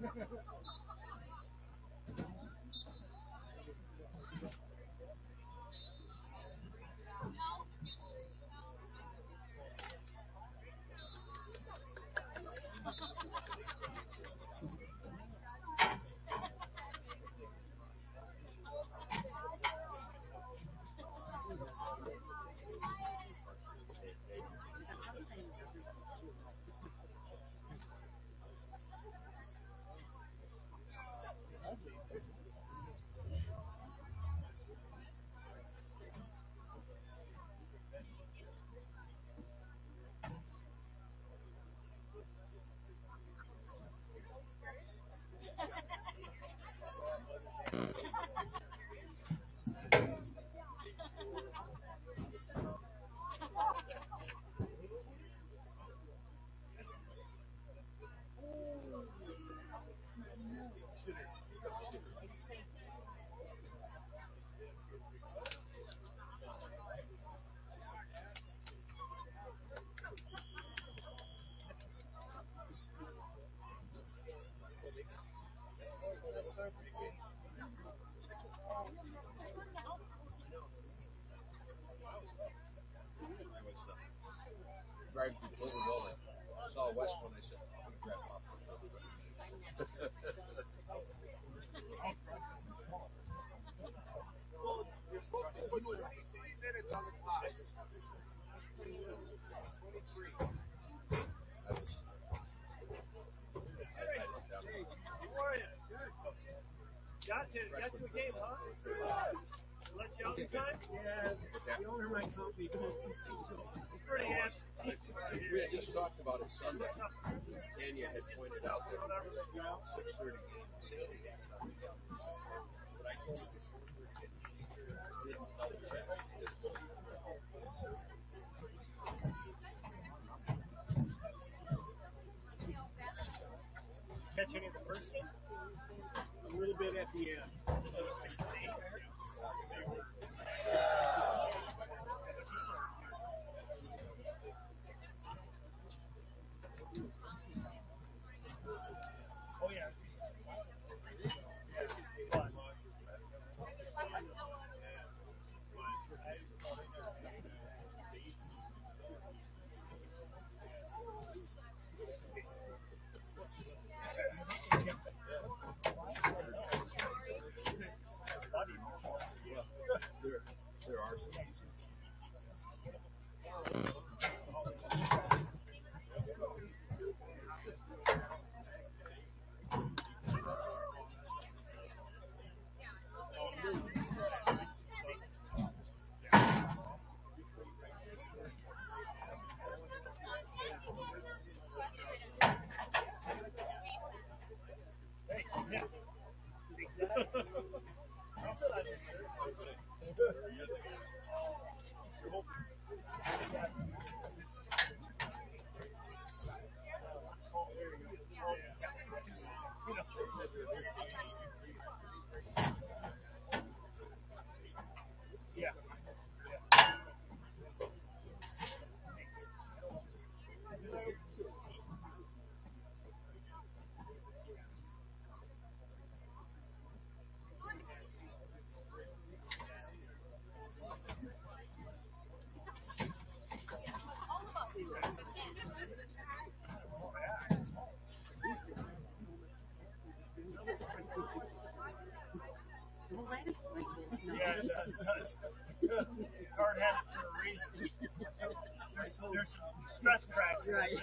Driving through the building, I saw a West one. I said, I'm going to grab pop. Got to a game, huh? Let you out in time? Yeah, the owner of my company. Pretty absentee. We had just talked about it Sunday. Tanya had pointed out that 6:30 game. But I told her before we were getting she didn't double check. Catch any of the first game? A little bit at the end. Oh, yeah. There are some. Yeah, it does. Card had it for a reason. There's some stress cracks. Right.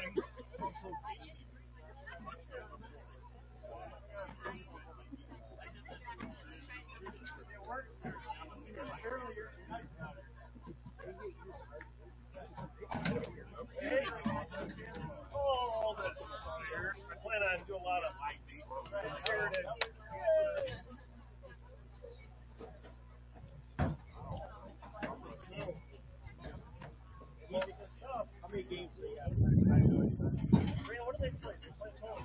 Hey. Oh, that's weird. I plan on doing a lot of here it is. How many games do they have? What do they play? They play total.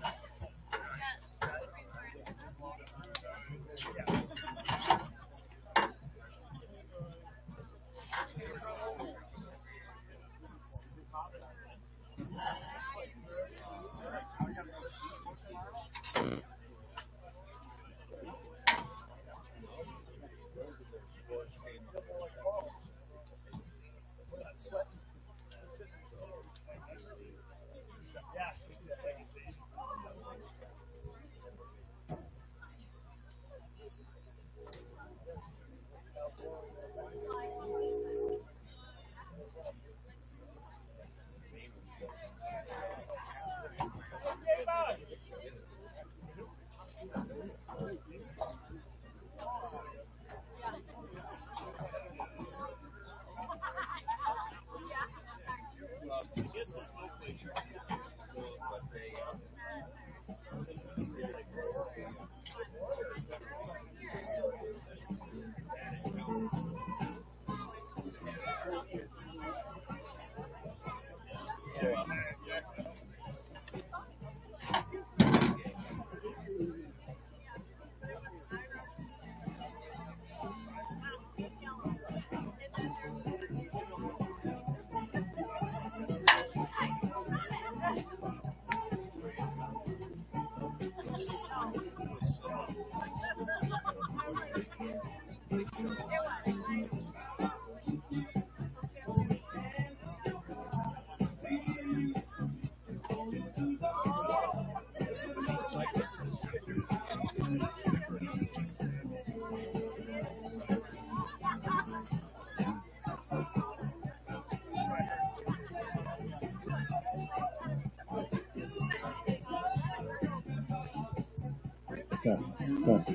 Test. Test.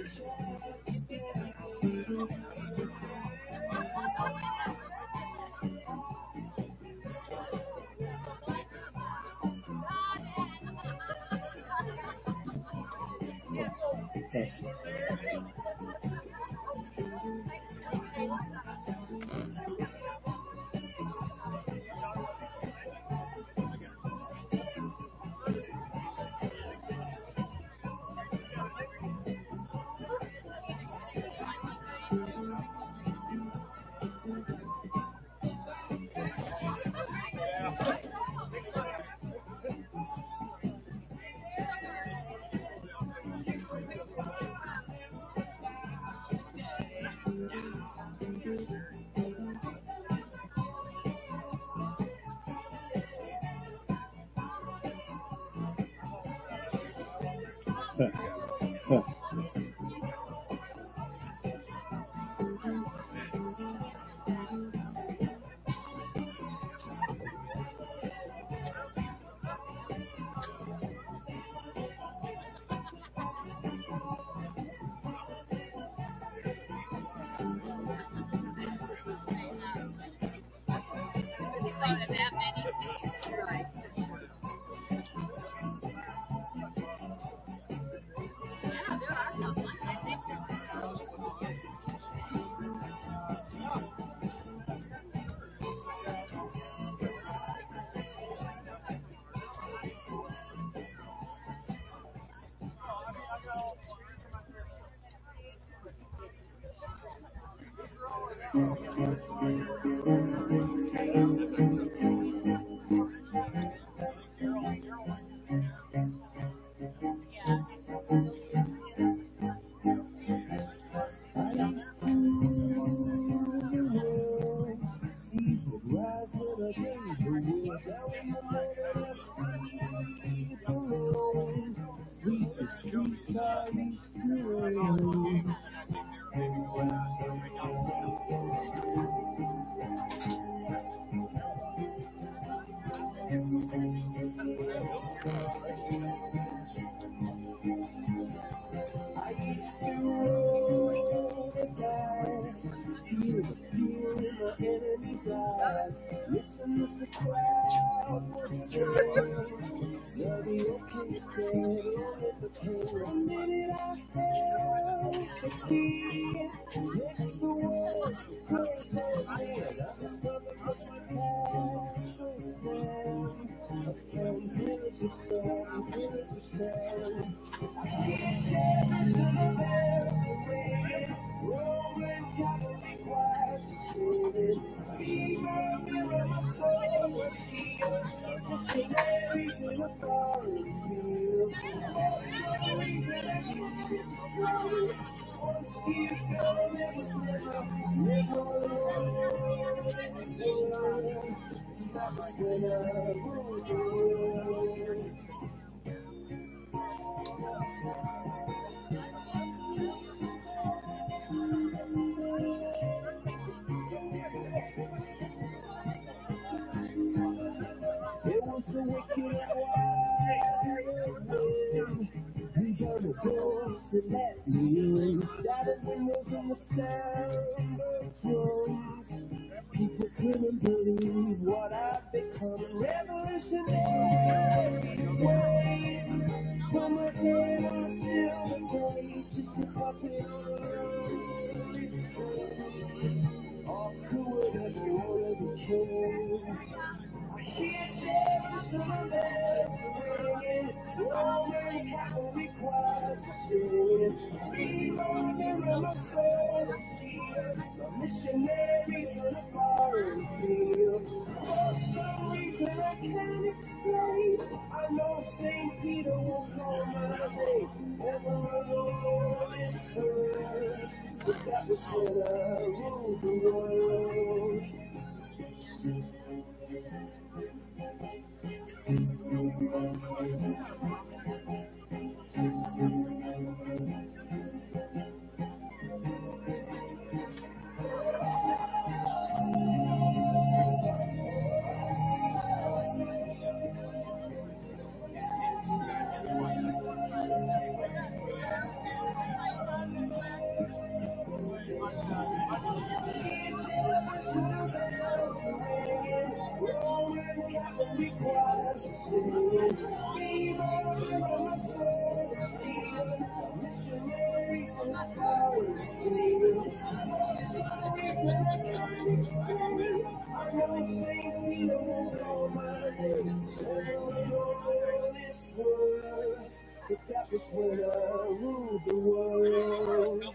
know the same feeling won't call my name. Never know this world, but that was when I ruled the world.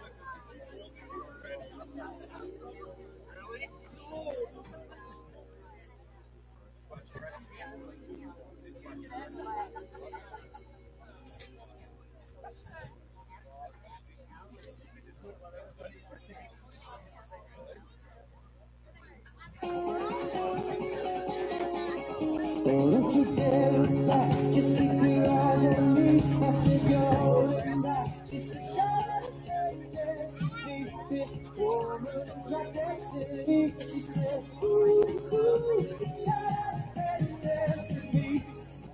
Oh, don't you dare look back, just keep your eyes on me. I said you're holding back. She said, shut up and dance with me. This woman is my destiny. She said, ooh, ooh, shut up and dance with me.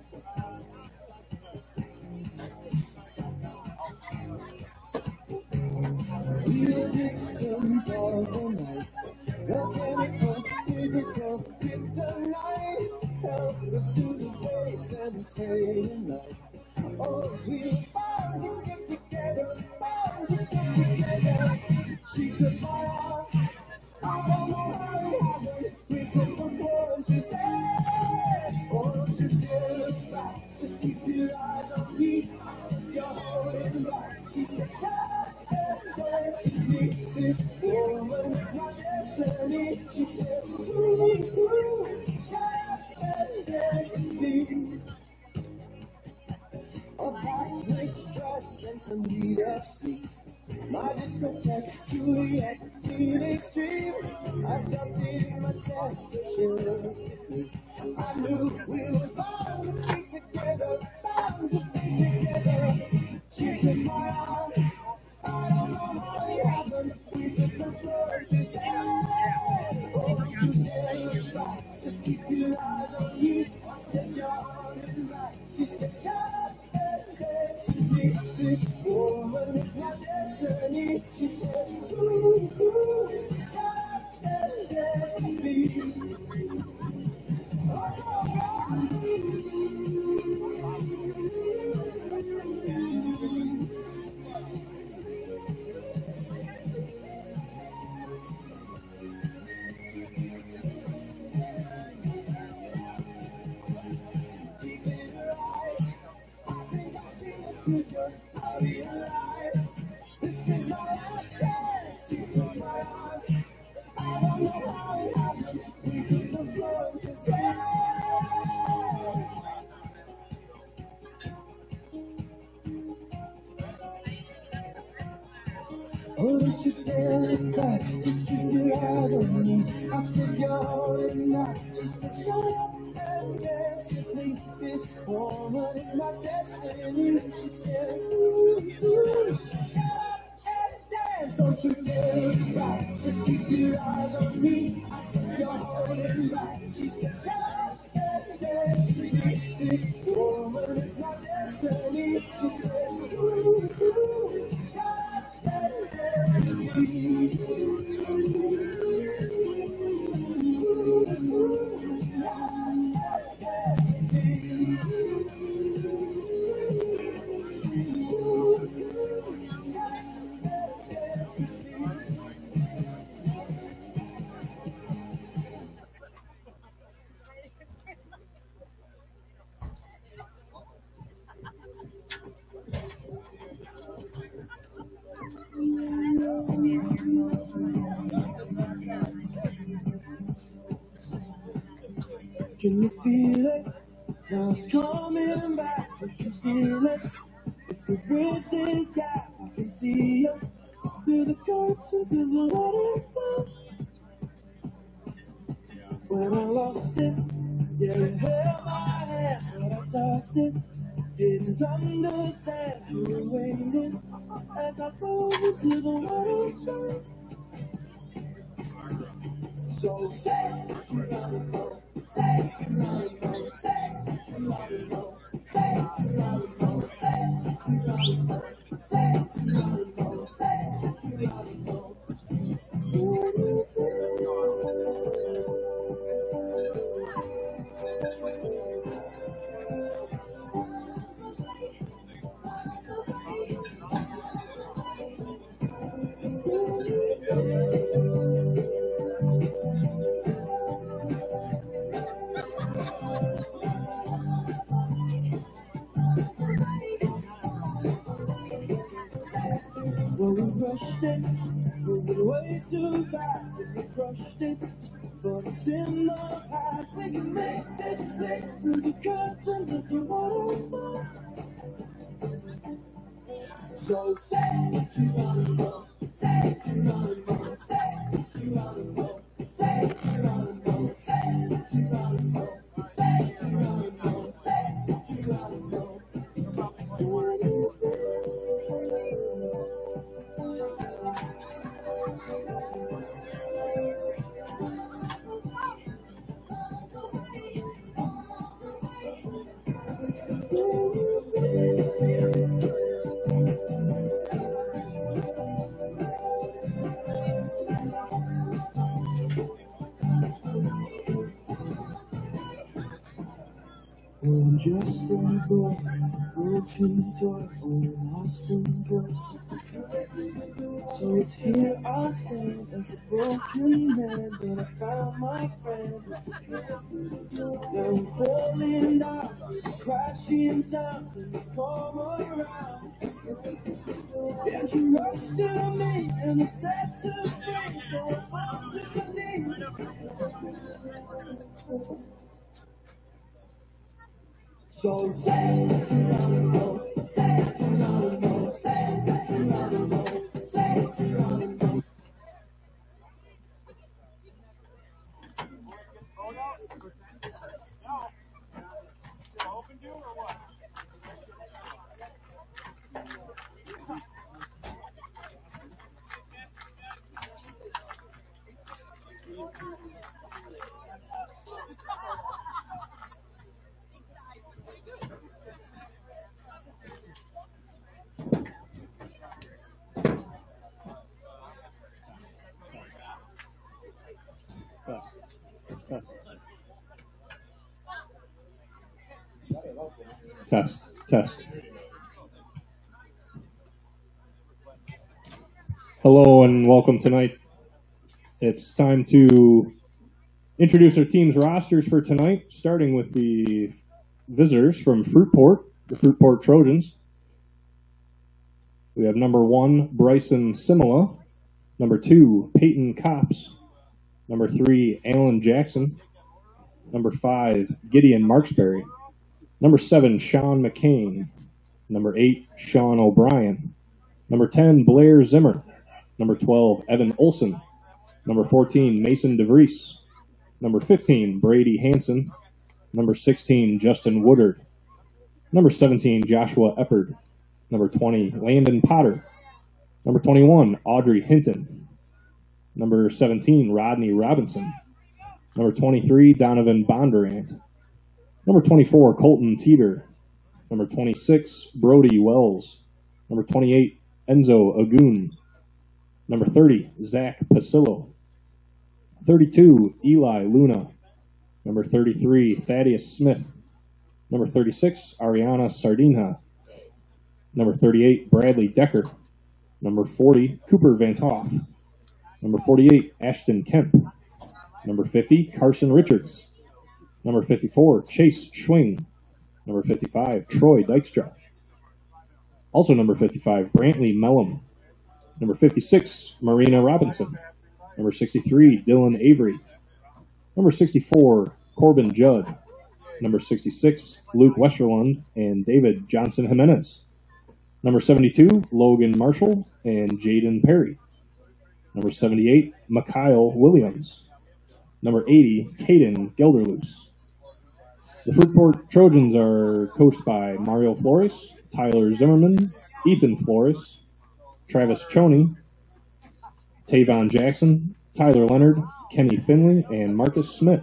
We are victims of the night. The chemical, physical, kryptonite. Help us to the face and the fading light. Oh, we're bound to get together, bound to get together. She took my arm, I don't know how it happened. We took the floor and she said, oh, don't you dare look back, just keep your eyes on me. I said, you're holding back. She said, shut up and dance with me. This woman is my destiny. She said, ooh, ooh, shut up and dance with me. A black lace dress and some beat-up sneaks. My discotheque, Juliet, teenage dream. I felt it in my chest, so she looked at me. I knew we were bound to be together, bound to be together. She took my arm, I don't know how it happened. We took the floor, she said, oh, don't you dare look back, just keep your eyes on me. I said, you're on it right. She said, shut up and dance with me. This woman is my destiny. She said, ooh, ooh, shut up and dance with me. Deep in her eyes, I think I see the future. I realize this is my last chance. She took my arm. I don't know how it happened. We took the floor and she said, oh, don't you dare look back, just keep your eyes on me. I said, you're holding back. She said, shut up and dance with me. This woman is my destiny. She said, ooh, ooh, shut up and dance. Don't you dare look back, just keep your eyes on me. I said, you're holding back. She said, shut up and dance with me. This woman is my destiny. She said, ooh, ooh, shut up and dance with me. Shut up and dance with me. Shut up and dance with me. Can you feel it? Now it's coming back. You can feel it. If the bridge is gap, I can see you through the curtains of the waterfall. When I lost it, yeah, you held my hand, but I tossed it. Didn't understand you were waiting as I fell into the waterfall. So say to lollipop, say to lollipop, say to lollipop, say to lollipop, say to lollipop, say to lollipop, say to lollipop. we rushed it, moving way too fast, and we crushed it. But it's in the past. We can make this thing through the curtains of the waterfall. So say Geronimo, say Geronimo, say Geronimo, say Geronimo, say Geronimo, say Geronimo, say Geronimo. I'm just a boy, broken toy, lost and broke. So it's here I stand as a broken man, but I found my friend. Now I'm falling down, crashing sound, and you come around. And you rush to me, and it sets us free, so I fall to my knees. So say Geronimo, say Geronimo, say Geronimo, say Geronimo. Still open to or what? Test, test. Hello and welcome tonight. It's time to introduce our team's rosters for tonight, starting with the visitors from Fruitport, the Fruitport Trojans. We have number 1, Bryson Simila, number 2, Peyton Copps, number 3, Alan Jackson, number 5, Gideon Marksberry, number 7, Sean McCain, number 8, Sean O'Brien, number 10, Blair Zimmer, number 12, Evan Olson, number 14, Mason DeVries, number 15, Brady Hansen, number 16, Justin Woodard, number 17, Joshua Eppard, number 20, Landon Potter, number 21, Audrey Hinton, number 17, Rodney Robinson, number 23, Donovan Bondurant, number 24, Colton Teeter, number 26, Brody Wells, number 28, Enzo Agun, number 30, Zach Pasillo, 32, Eli Luna, number 33, Thaddeus Smith, number 36, Ariana Sardinha, number 38, Bradley Decker, number 40, Cooper Van Toff, number 48, Ashton Kemp, number 50, Carson Richards, number 54, Chase Schwing, number 55, Troy Dykstra, also number 55, Brantley Mellum, number 56, Marina Robinson, number 63, Dylan Avery, number 64, Corbin Judd, number 66, Luke Westerlund and David Johnson Jimenez, number 72, Logan Marshall and Jaden Perry, number 78, Mikhail Williams, number 80, Caden Gelderloos. The Fruitport Trojans are coached by Mario Flores, Tyler Zimmerman, Ethan Flores, Travis Choney, Tavon Jackson, Tyler Leonard, Kenny Finley, and Marcus Smith.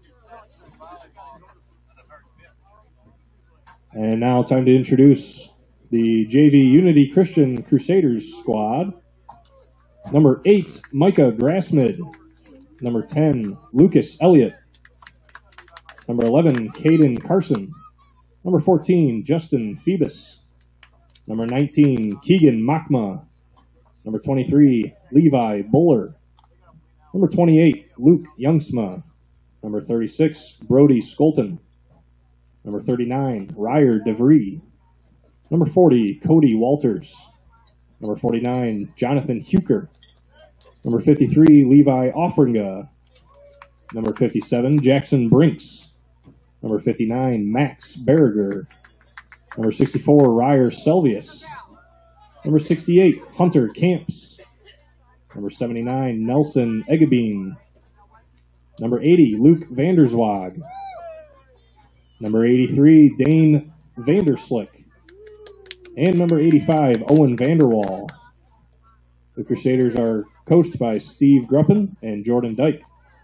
And now time to introduce the JV Unity Christian Crusaders squad. Number 8, Micah Grassmid. Number 10, Lucas Elliott. Number 11, Caden Carson. Number 14, Justin Phoebus. Number 19, Keegan Makma. Number 23, Levi Buller. Number 28, Luke Youngsma. Number 36, Brody Skolton. Number 39, Ryer DeVree. Number 40, Cody Walters. Number 49, Jonathan Huker. Number 53, Levi Offringa. Number 57, Jackson Brinks. Number 59, Max Berger. Number 64, Ryer Selvius. Number 68, Hunter Camps. Number 79, Nelson Eggebeen. Number 80, Luke Vanderswag. Number 83, Dane Vanderslick. And number 85, Owen Vanderwall. The Crusaders are coached by Steve Gruppen and Jordan Dyke.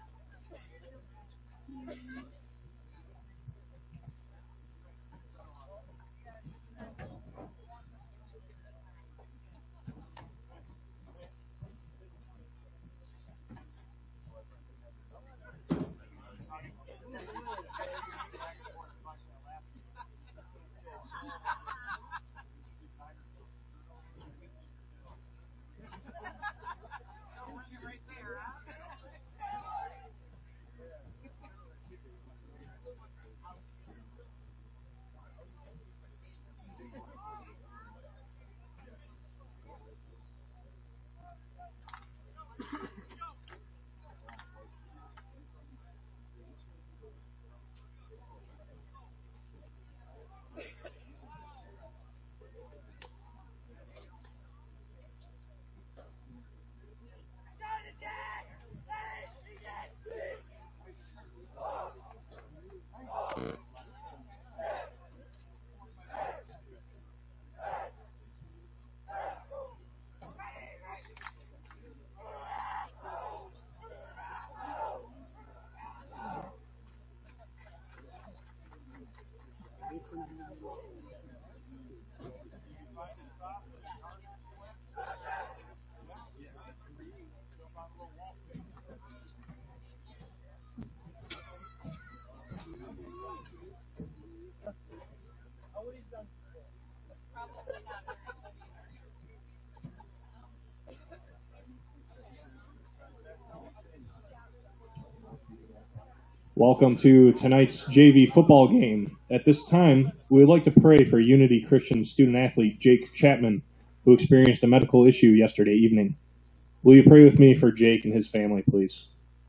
Welcome to tonight's JV football game. At this time, we would like to pray for Unity Christian student-athlete Jake Chapman, who experienced a medical issue yesterday evening. Will you pray with me for Jake and his family, please?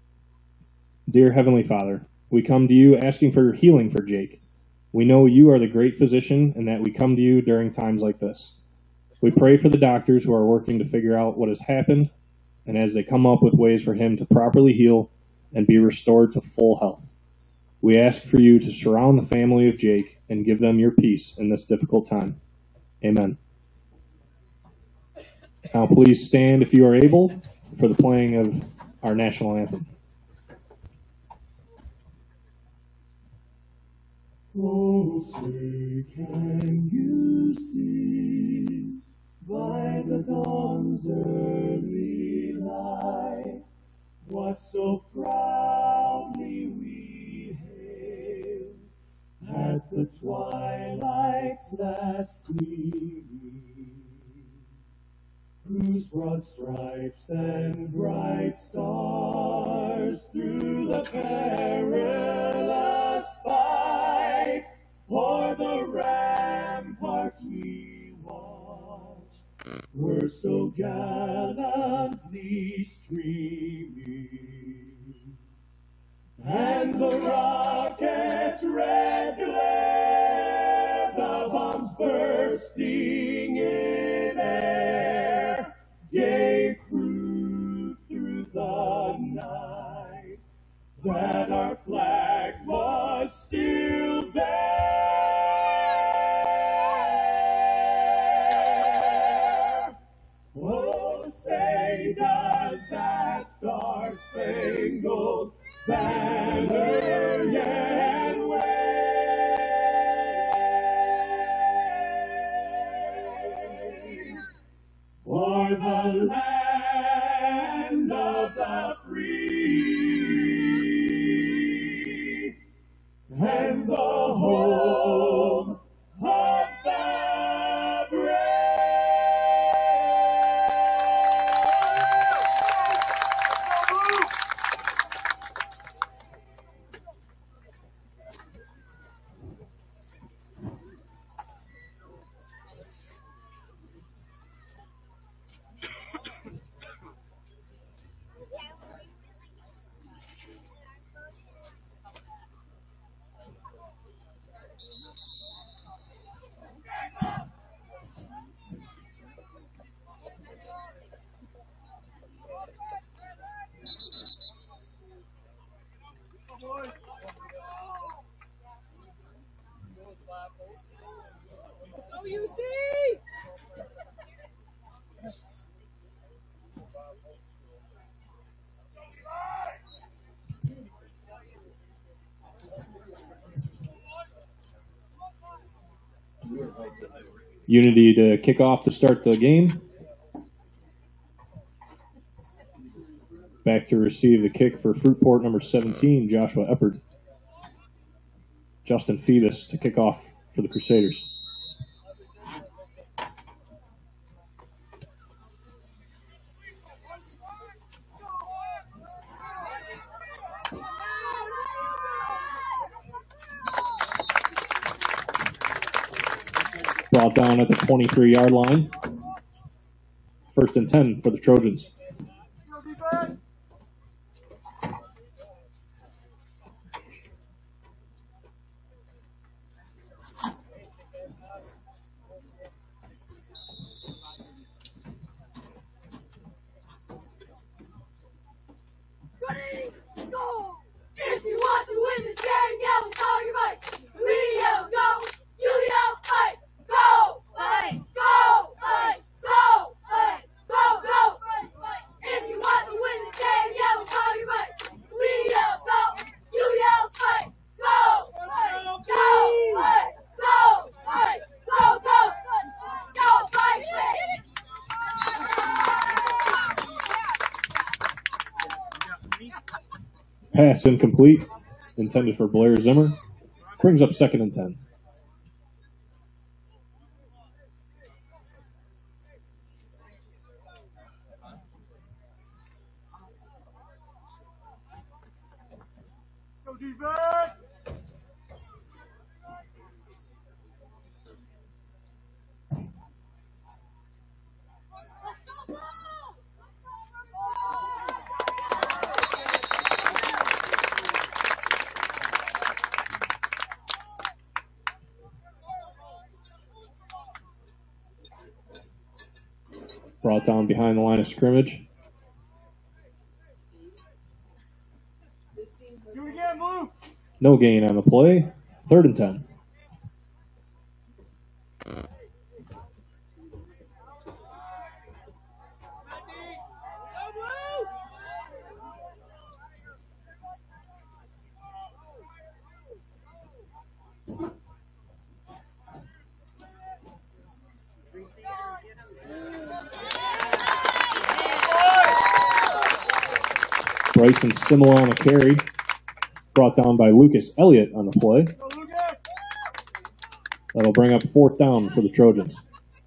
Dear Heavenly Father, we come to you asking for healing for Jake. We know you are the great physician and that we come to you during times like this. We pray for the doctors who are working to figure out what has happened, and as they come up with ways for him to properly heal and be restored to full health. We ask for you to surround the family of Jake and give them your peace in this difficult time. Amen. Now please stand if you are able for the playing of our national anthem. Oh, say, can you see by the dawn's early light what so proudly we hailed at the twilight's last gleaming, whose broad stripes and bright stars through the perilous fight o'er the ramparts we watched were so gallantly streaming, and the rocket's red glare, the bombs bursting in air, gave proof through the night that our flag was still there. Oh, say does that star-spangled banner yet wave for the land of the free and the home of the brave. Unity to kick off to start the game. Back to receive the kick for Fruitport, number 17, Joshua Eppard. Justin Phoebus to kick off for the Crusaders. Brought down at the 23-yard line. 1st and 10 for the Trojans. Pass incomplete, intended for Blair Zimmer. Brings up 2nd and 10. Go defense! Brought down behind the line of scrimmage. Do it again, Blue! No gain on the play. 3rd and 10. Bryson Simela on the carry. Brought down by Lucas Elliott on the play. Go, Lucas! That'll bring up 4th down for the Trojans.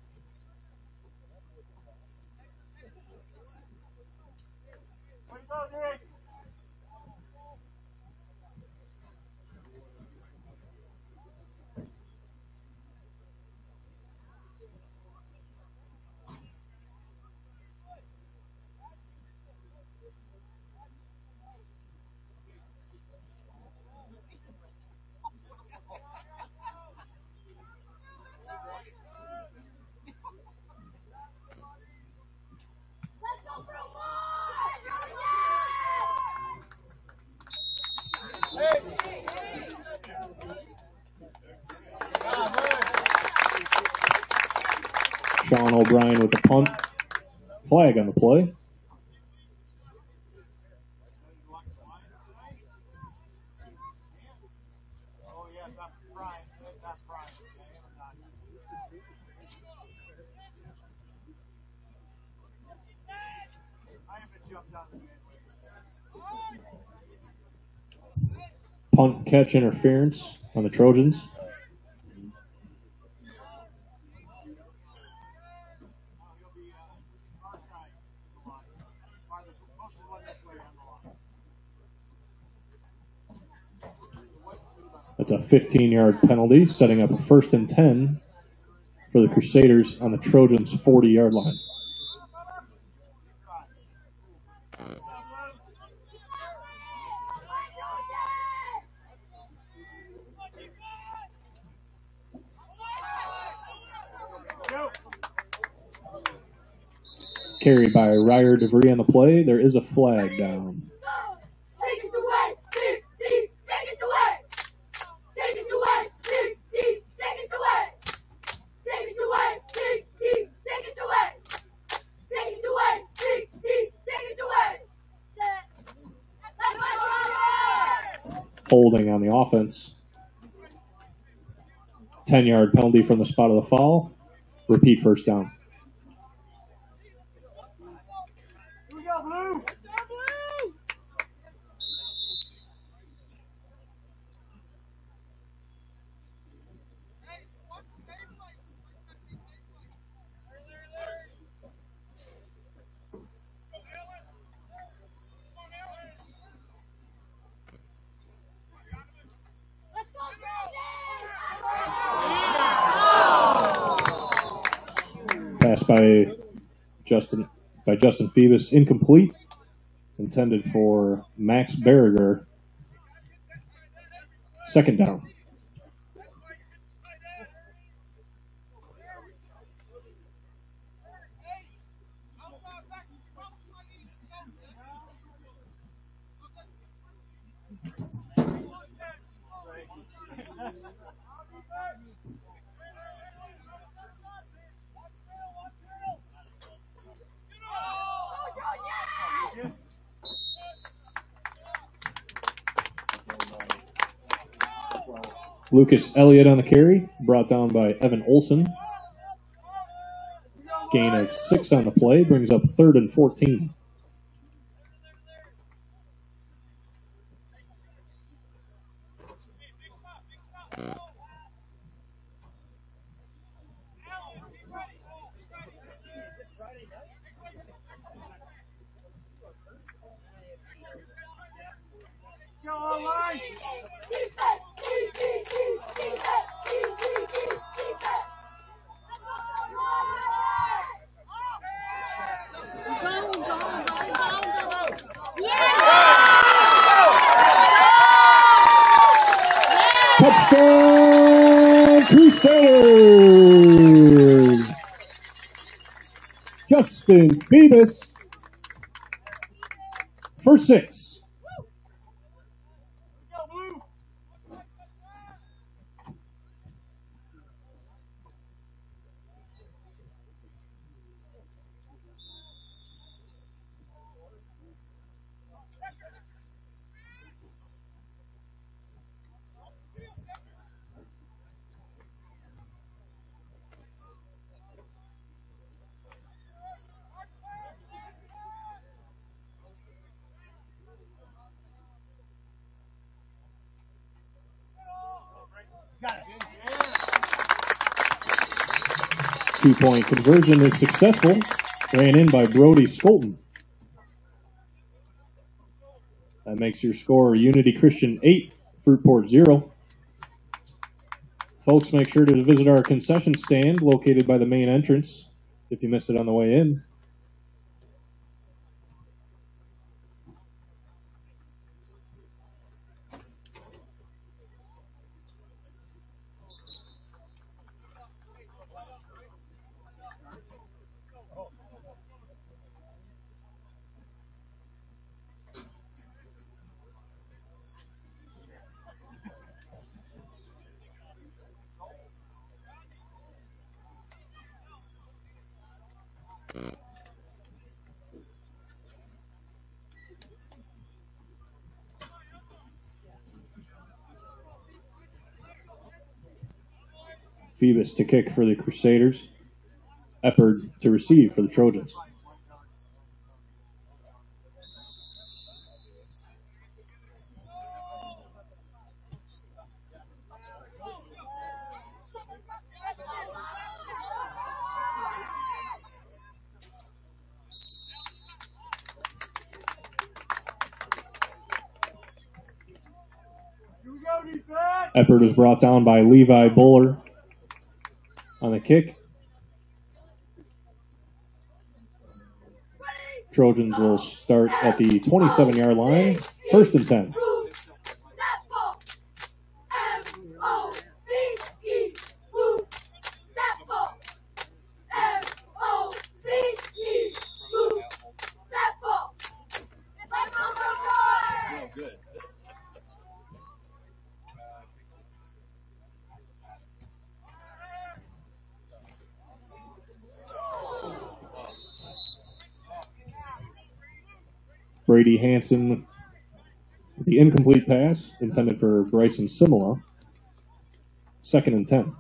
Way to go, Nick! Sean O'Brien with the punt. Flag on the play. Oh, yeah, that's Brian. That's Brian. I haven't jumped on the game. Punt catch interference on the Trojans. That's a 15-yard penalty, setting up a 1st and 10 for the Crusaders on the Trojans' 40-yard line. Carried by Ryer DeVries on the play. There is a flag down. Take it away! Take it away! Take it away! Take it away! Take it holding on the offense. 10-yard penalty from the spot of the foul. Repeat first down. Here we go, Blue. Pass by Justin Phoebus, incomplete. Intended for Max Berriger. Second down. Lucas Elliott on the carry, brought down by Evan Olson. Gain of 6 on the play, brings up 3rd and 14. Go online. Touchdown Crusaders! Justin Phoebus for 6. Go, Blue. 2-point conversion is successful. Ran in by Brody Skolton. That makes your score Unity Christian 8, Fruitport 0. Folks, make sure to visit our concession stand located by the main entrance if you missed it on the way in. Phoebus to kick for the Crusaders. Eppard to receive for the Trojans. Here we go, defense. Eppard is brought down by Levi Buller on the kick. Trojans will start at the 27-yard line. 1st and 10. Brady Hanson with The incomplete pass intended for Bryson Simula. 2nd and 10.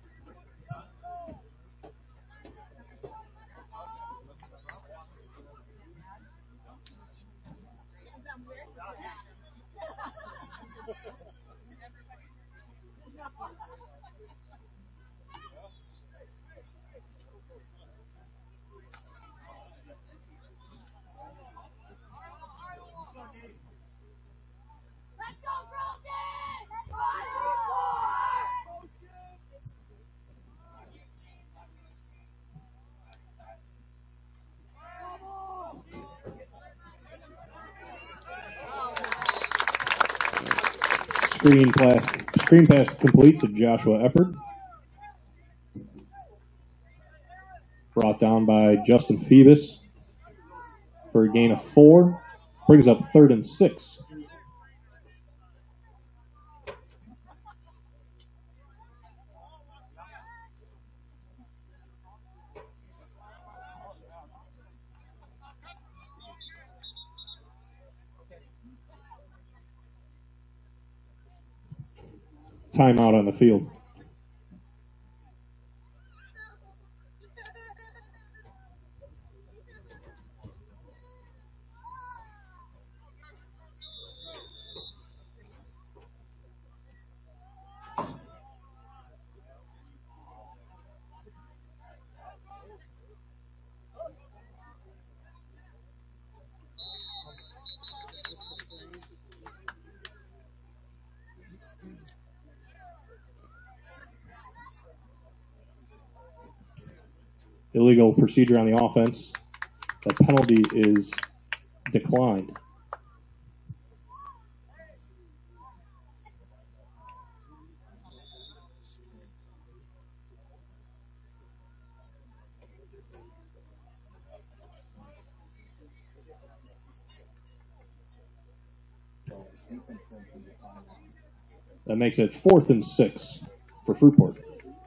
Let's go, Brooklyn! Screen pass complete to Joshua Eppard. Brought down by Justin Phoebus for a gain of 4. Brings up 3rd and 6. Timeout on the field. Illegal procedure on the offense. The penalty is declined. That makes it 4th and 6 for Fruitport.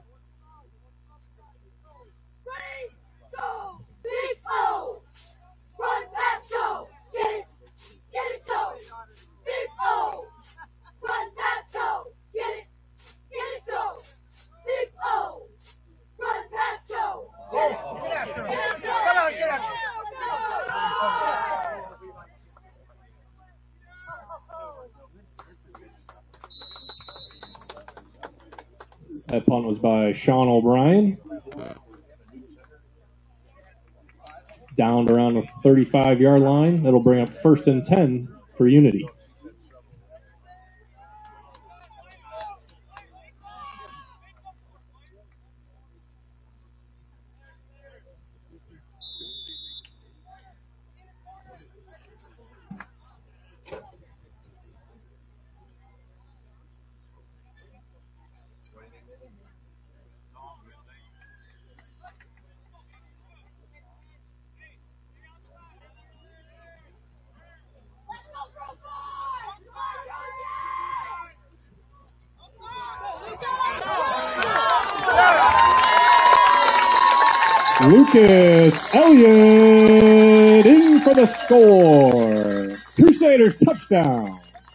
Big O! Run fast, go! Get it, go! Big O! Run fast, go! Get it, go! Big O! Run fast, go! Get it, go! Come on, get it! That punt was by Sean O'Brien. Down to around the 35-yard line. That'll bring up 1st and 10 for Unity. Lucas Elliott in for the score. Crusaders touchdown.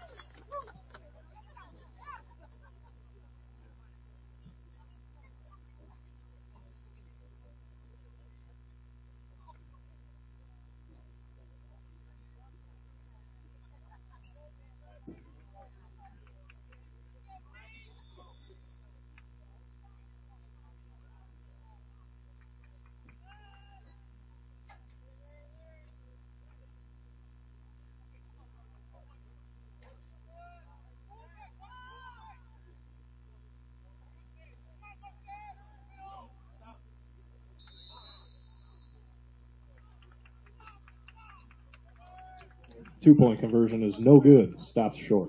Two-point conversion is no good. Stops short.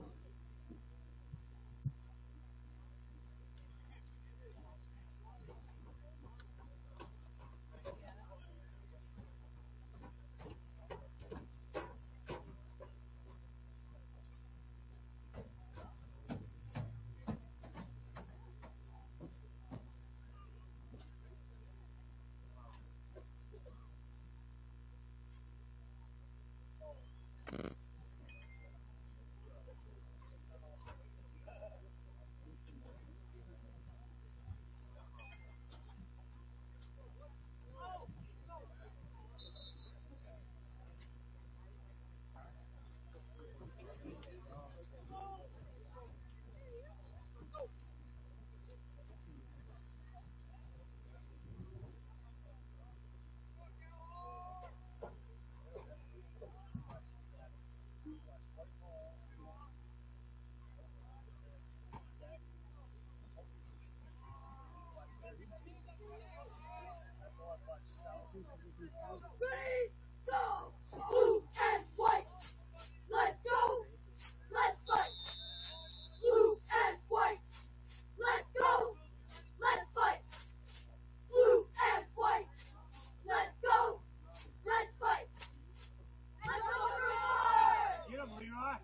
Ready, go! Blue and white. Let's go. Let's fight. Blue and white. Let's go. Let's fight. Blue and white. Let's go. Let's fight. Let's go, Leroy! Get him, Leroy!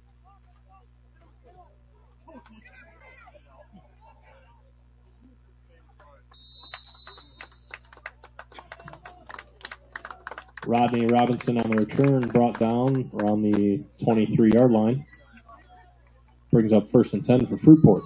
Rodney Robinson on the return, brought down around the 23-yard line. Brings up 1st and 10 for Fruitport.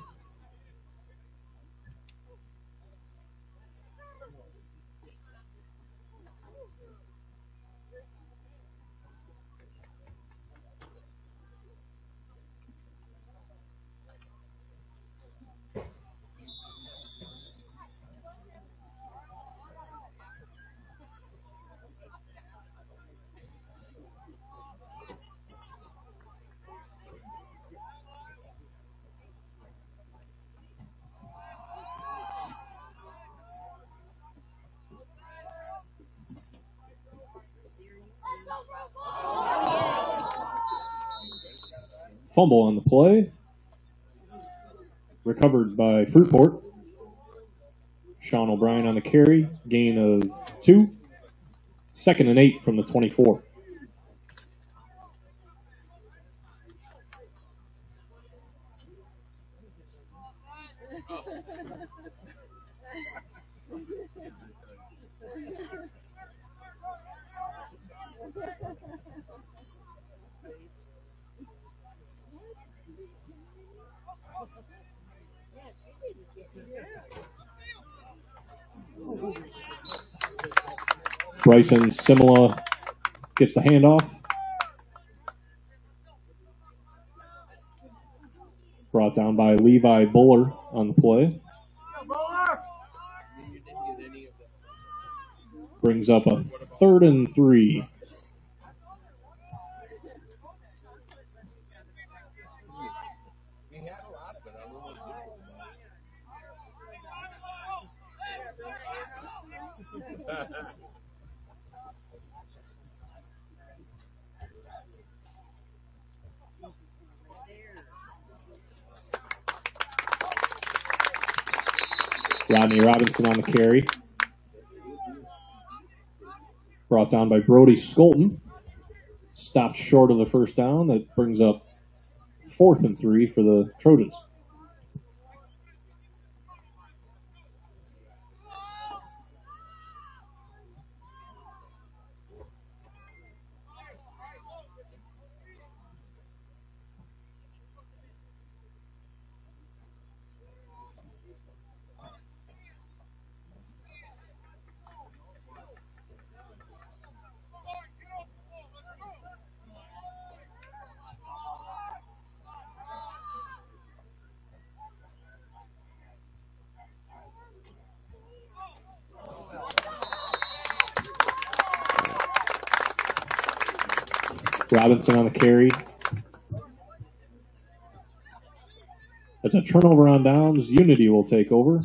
Fumble on the play. Recovered by Fruitport. Sean O'Brien on the carry. Gain of 2. 2nd and 8 from the 24. Bryson Simila gets the handoff. Brought down by Levi Buller on the play. Brings up a 3rd and 3. He had a lot, but I don't know what to do. Rodney Robinson on the carry. Brought down by Brody Skolton. Stopped short of the 1st down. That brings up 4th and 3 for the Trojans. Robinson on the carry. That's a turnover on downs. Unity will take over.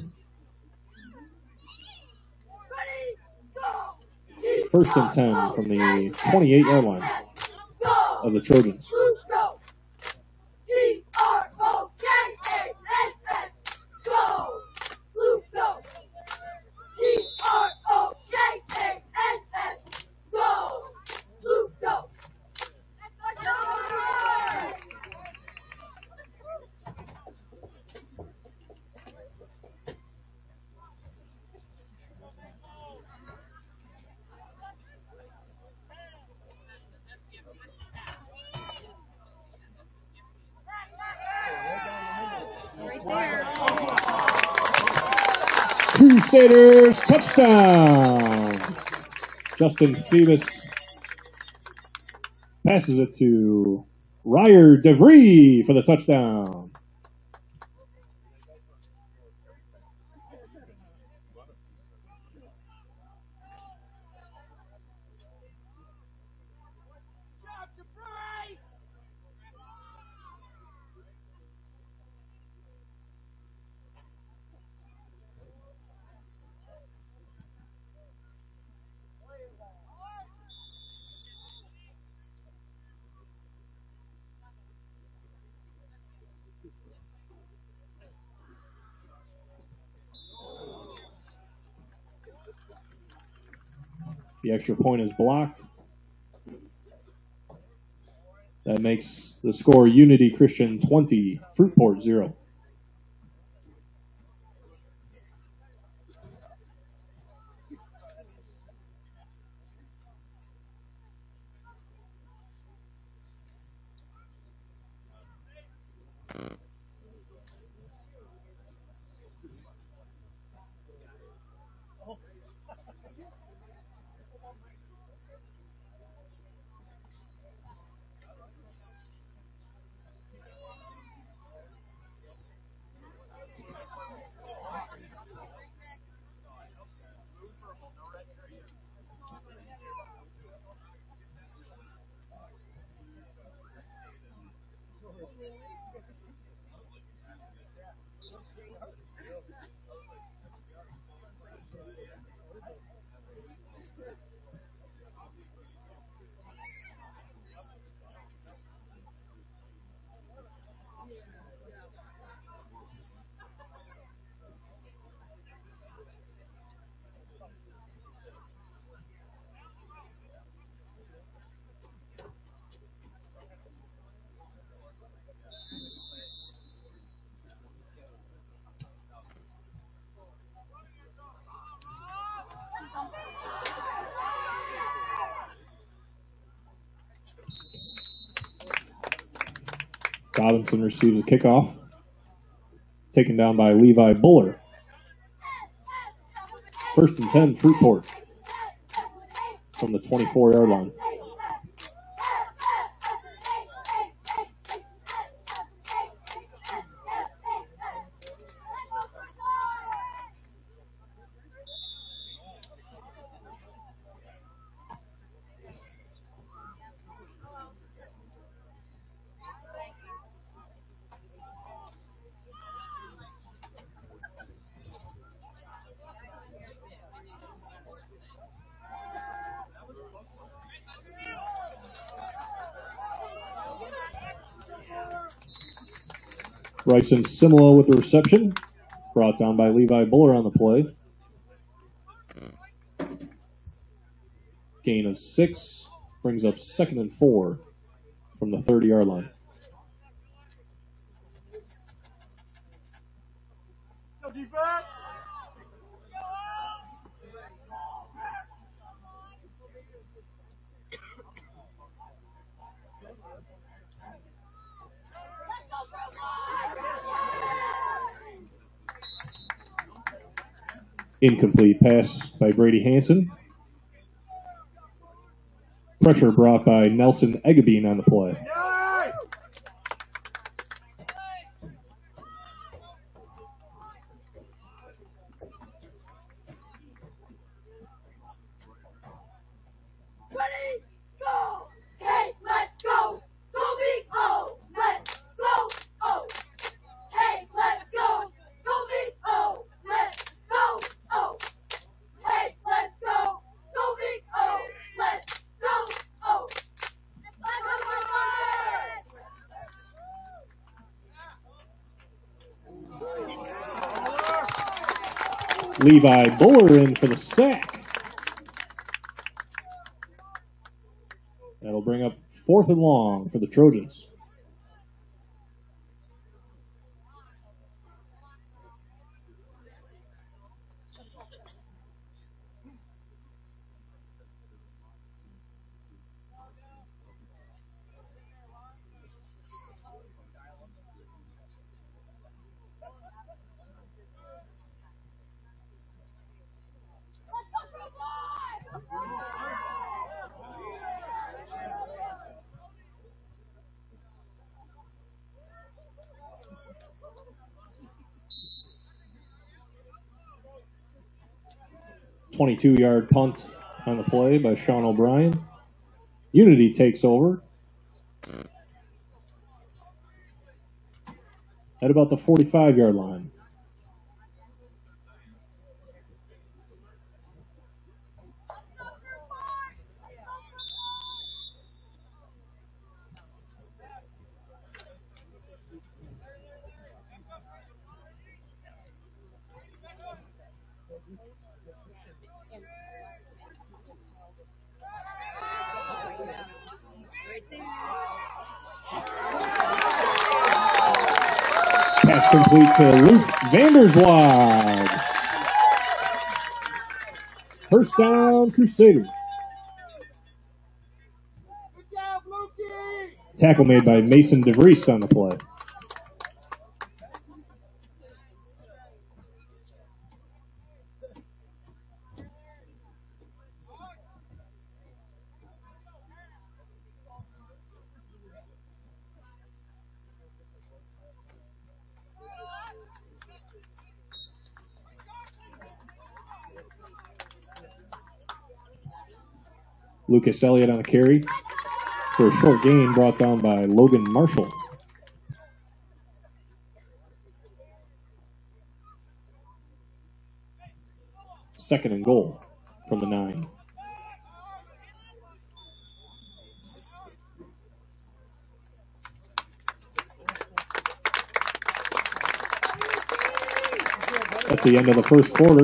Ready, go! 1st and 10 from the 28-yard line of the Trojans. Blue, go! T-R-O-J-A-N-S, go! Blue, go! T-R-O-J-A-N-S, go! Blue, go! Crusaders touchdown. Justin Phoebus passes it to Ryer DeVries for the touchdown. The extra point is blocked. That makes the score Unity Christian 20, Fruitport 0. Robinson receives a kickoff, taken down by Levi Buller. 1st and 10, Fruitport from the 24-yard line. Bryson Simolo with the reception, brought down by Levi Buller on the play. Gain of 6, brings up 2nd and 4 from the 30-yard line. Go defense! Incomplete pass by Brady Hanson. Pressure brought by Nelson Egabine on the play. Ready, go! Hey, let's go! Go big O! Let's go! Oh! Hey, let's go! Go big O! Let's go! Oh! Hey, let's go! Go big O! Let's go! Oh! Let's go! Levi Buller in for the sack. That'll bring up 4th and long for the Trojans. Let's go, Fruitport! 22-yard punt on the play by Sean O'Brien. Unity takes over at about the 45-yard line. complete to Luke Vanderswag. First down, Crusaders. Tackle made by Mason DeVries on the play. Lucas Elliott on the carry for a short gain brought down by Logan Marshall. Second and goal from the 9. That's the end of the first quarter.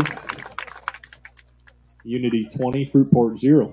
Unity 20, Fruitport 0.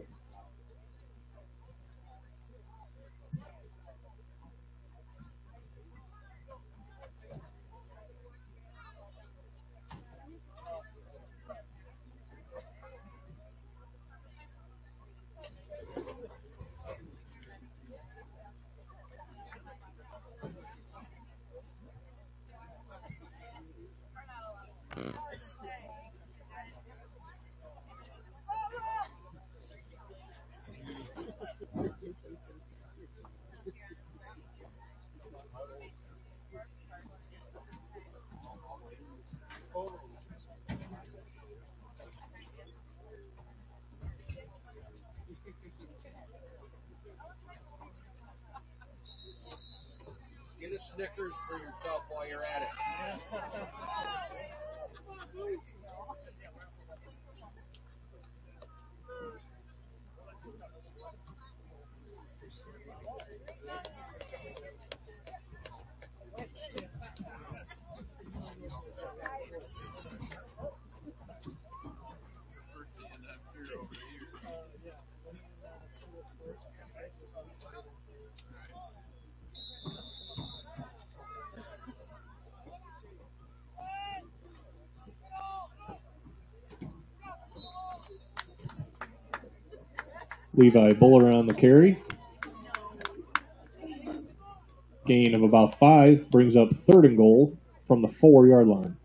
Get a Snickers for yourself while you're at it. Levi Buller on the carry. Gain of about 5 brings up third and goal from the 4-yard line.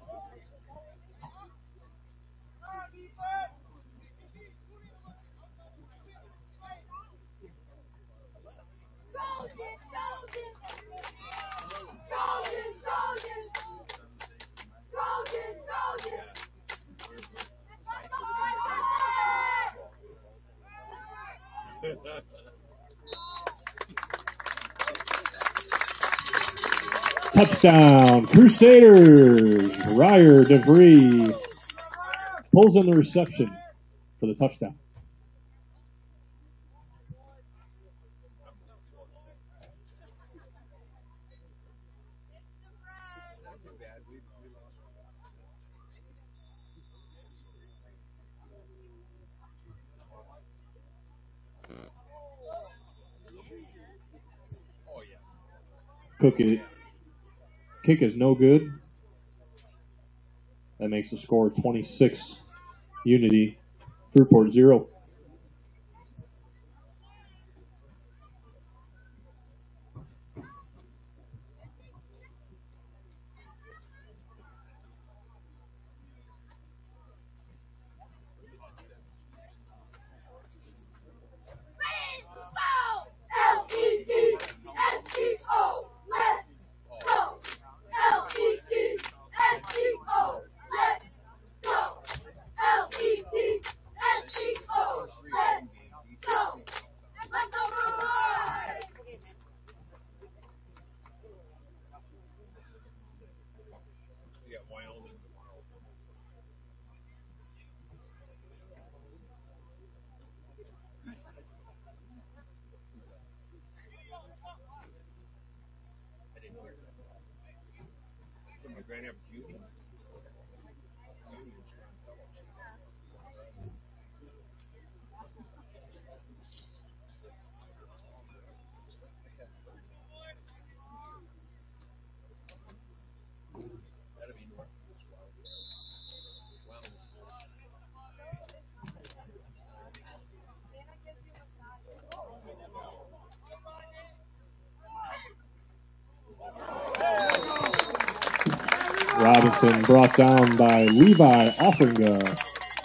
Touchdown, Crusaders! Ryer DeVries pulls in the reception for the touchdown. Kick is no good. That makes the score 26 Unity, Fruitport 0. Hutchinson brought down by Levi Offringa.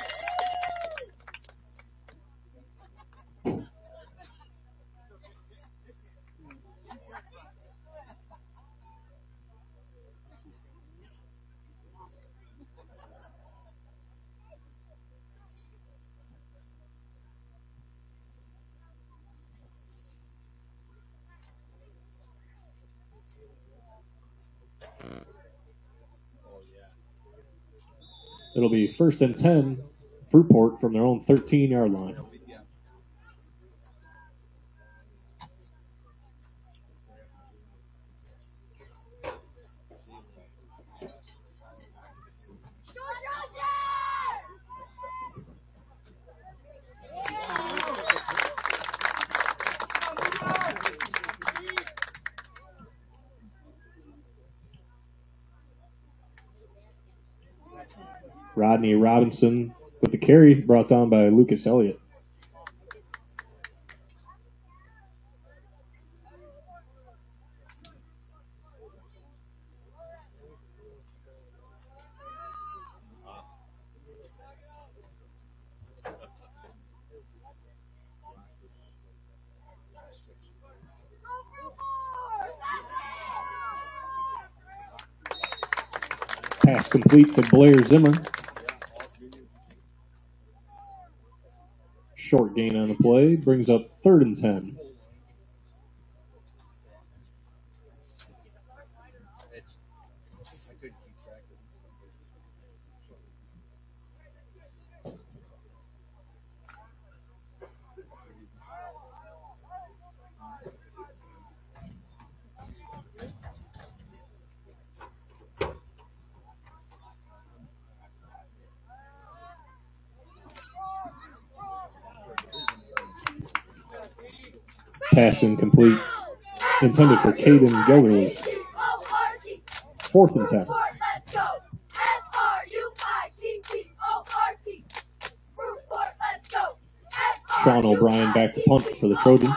It'll be 1st and 10, Fruitport from their own 13-yard line. Rodney Robinson with the carry, brought down by Lucas Elliott. Pass complete to Blair Zimmer. Short gain on the play, brings up 3rd and 10. Pass incomplete. Intended for Caden Gilderly. 4th and 10. Sean O'Brien back to punt for the Trojans.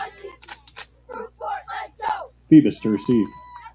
Phoebus to receive.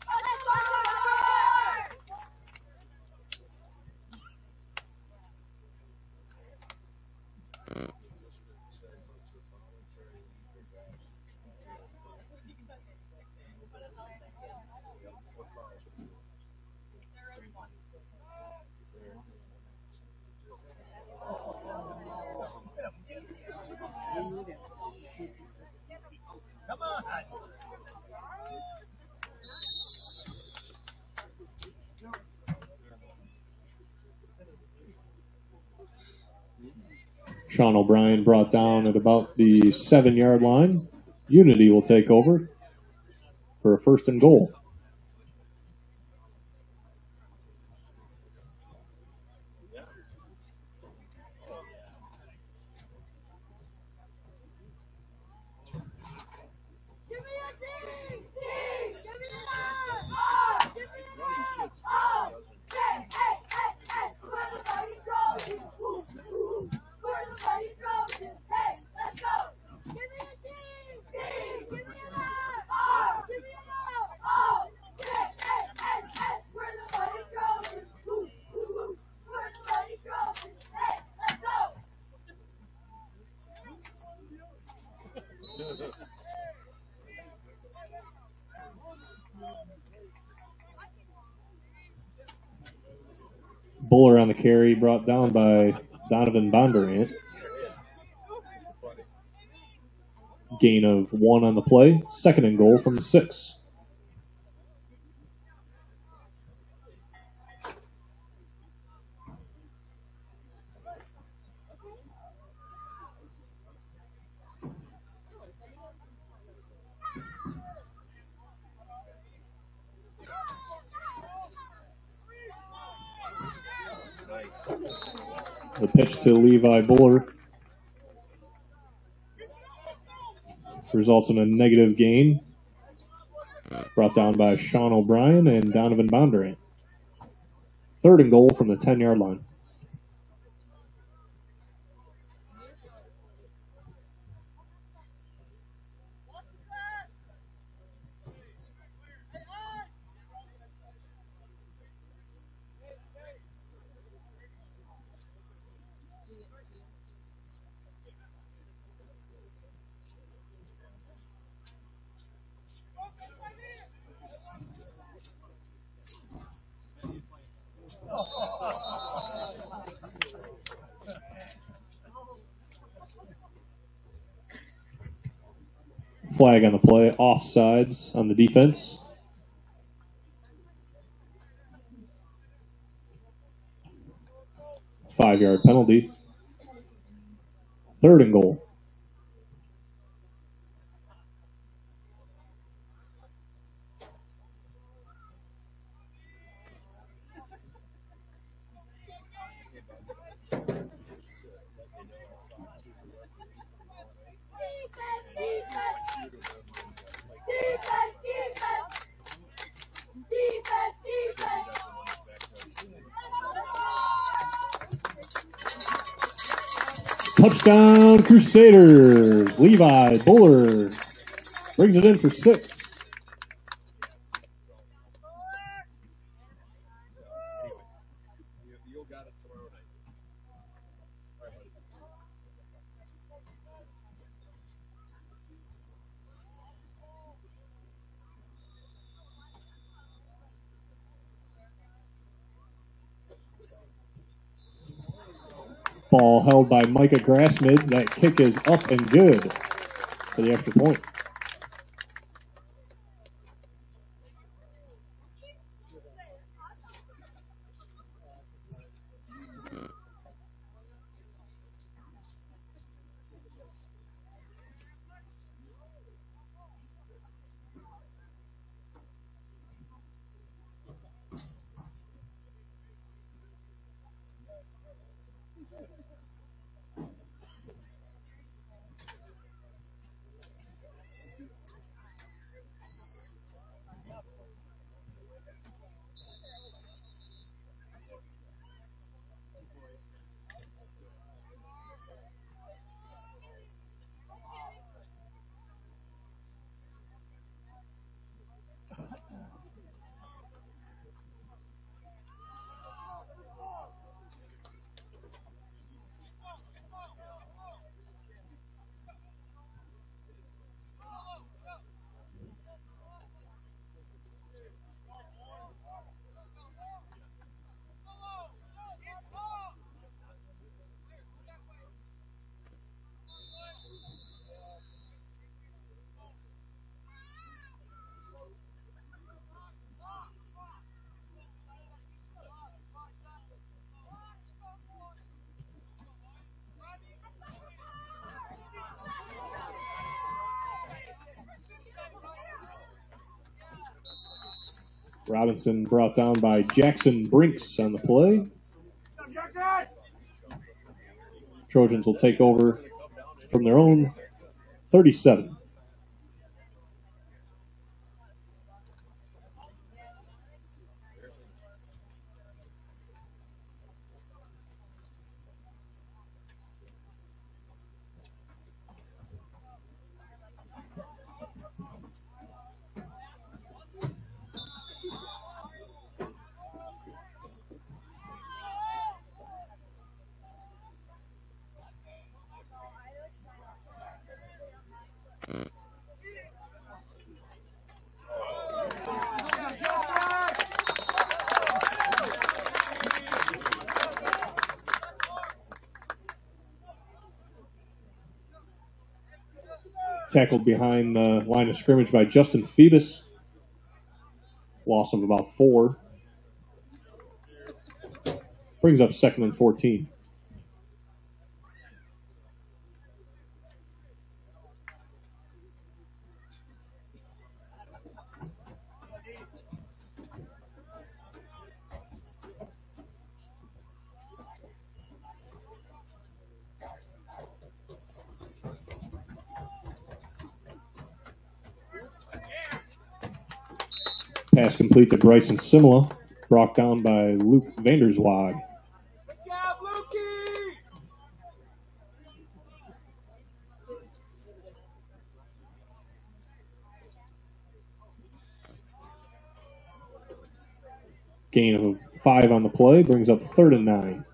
Sean O'Brien brought down at about the 7-yard line. Unity will take over for a 1st and goal. Buller on the carry, brought down by Donovan Bondurant. Gain of 1 on the play. 2nd and goal from the 6. The pitch to Levi Buller results in a negative gain. Brought down by Sean O'Brien and Donovan Bondurant. 3rd and goal from the 10-yard line. Flag on the play. Offsides on the defense. Five-yard penalty. 3rd and goal. Touchdown Crusaders. Levi Buller brings it in for 6. You got it tomorrow night. All right, buddy. Ball held by Micah Grassmid. That kick is up and good for the extra point. Robinson brought down by Jackson Brinks on the play. Trojans will take over from their own 37. Tackled behind the line of scrimmage by Justin Phoebus. Loss of about 4. Brings up 2nd and 14. Pass complete to Bryson Simula, brought down by Luke Vanderswag. Gain of 5 on the play, brings up 3rd and 9.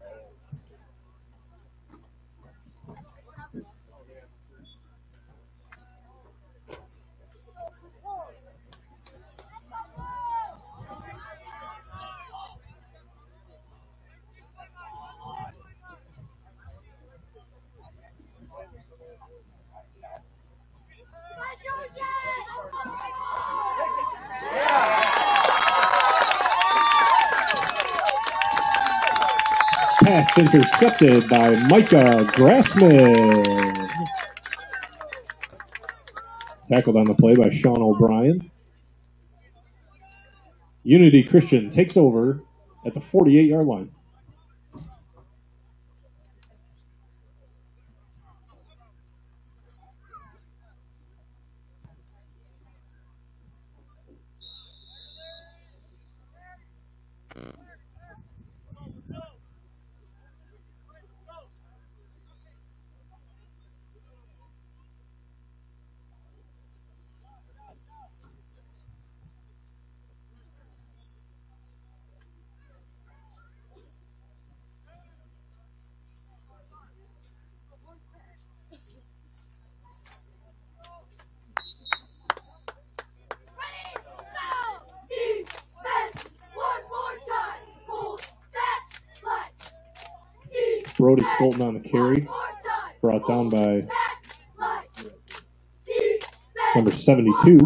pass intercepted by Micah Grassman. Tackled on the play by Sean O'Brien. Unity Christian takes over at the 48-yard line. Brody Stolten on the carry. Brought down by number 72.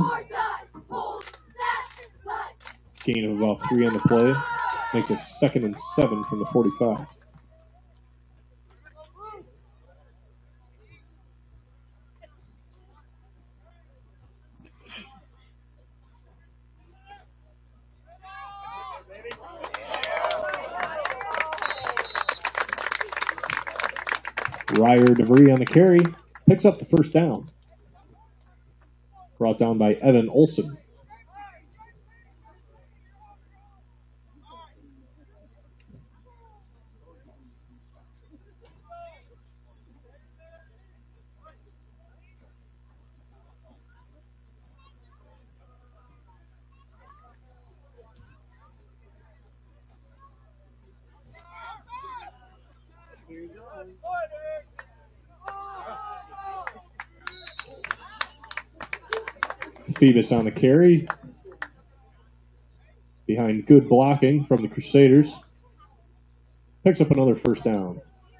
Gain of about 3 on the play. Makes it 2nd and 7 from the 45. Ryer DeVries on the carry. Picks up the first down. Brought down by Evan Olson. Phoebus on the carry. Behind good blocking from the Crusaders. Picks up another first down.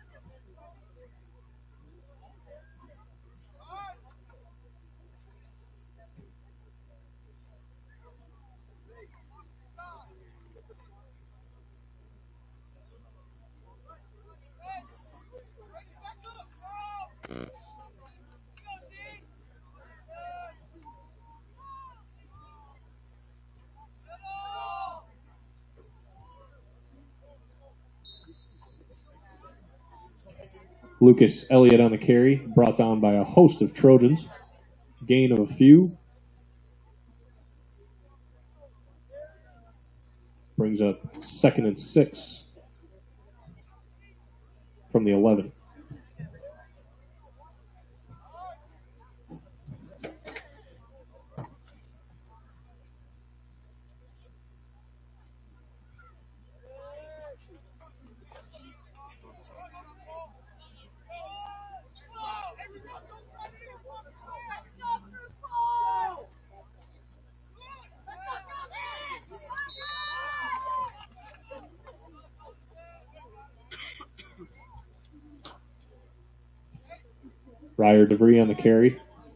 Lucas Elliott on the carry, brought down by a host of Trojans. Gain of a few. Brings up 2nd and 6 from the 11. Ryer DeVries on the carry.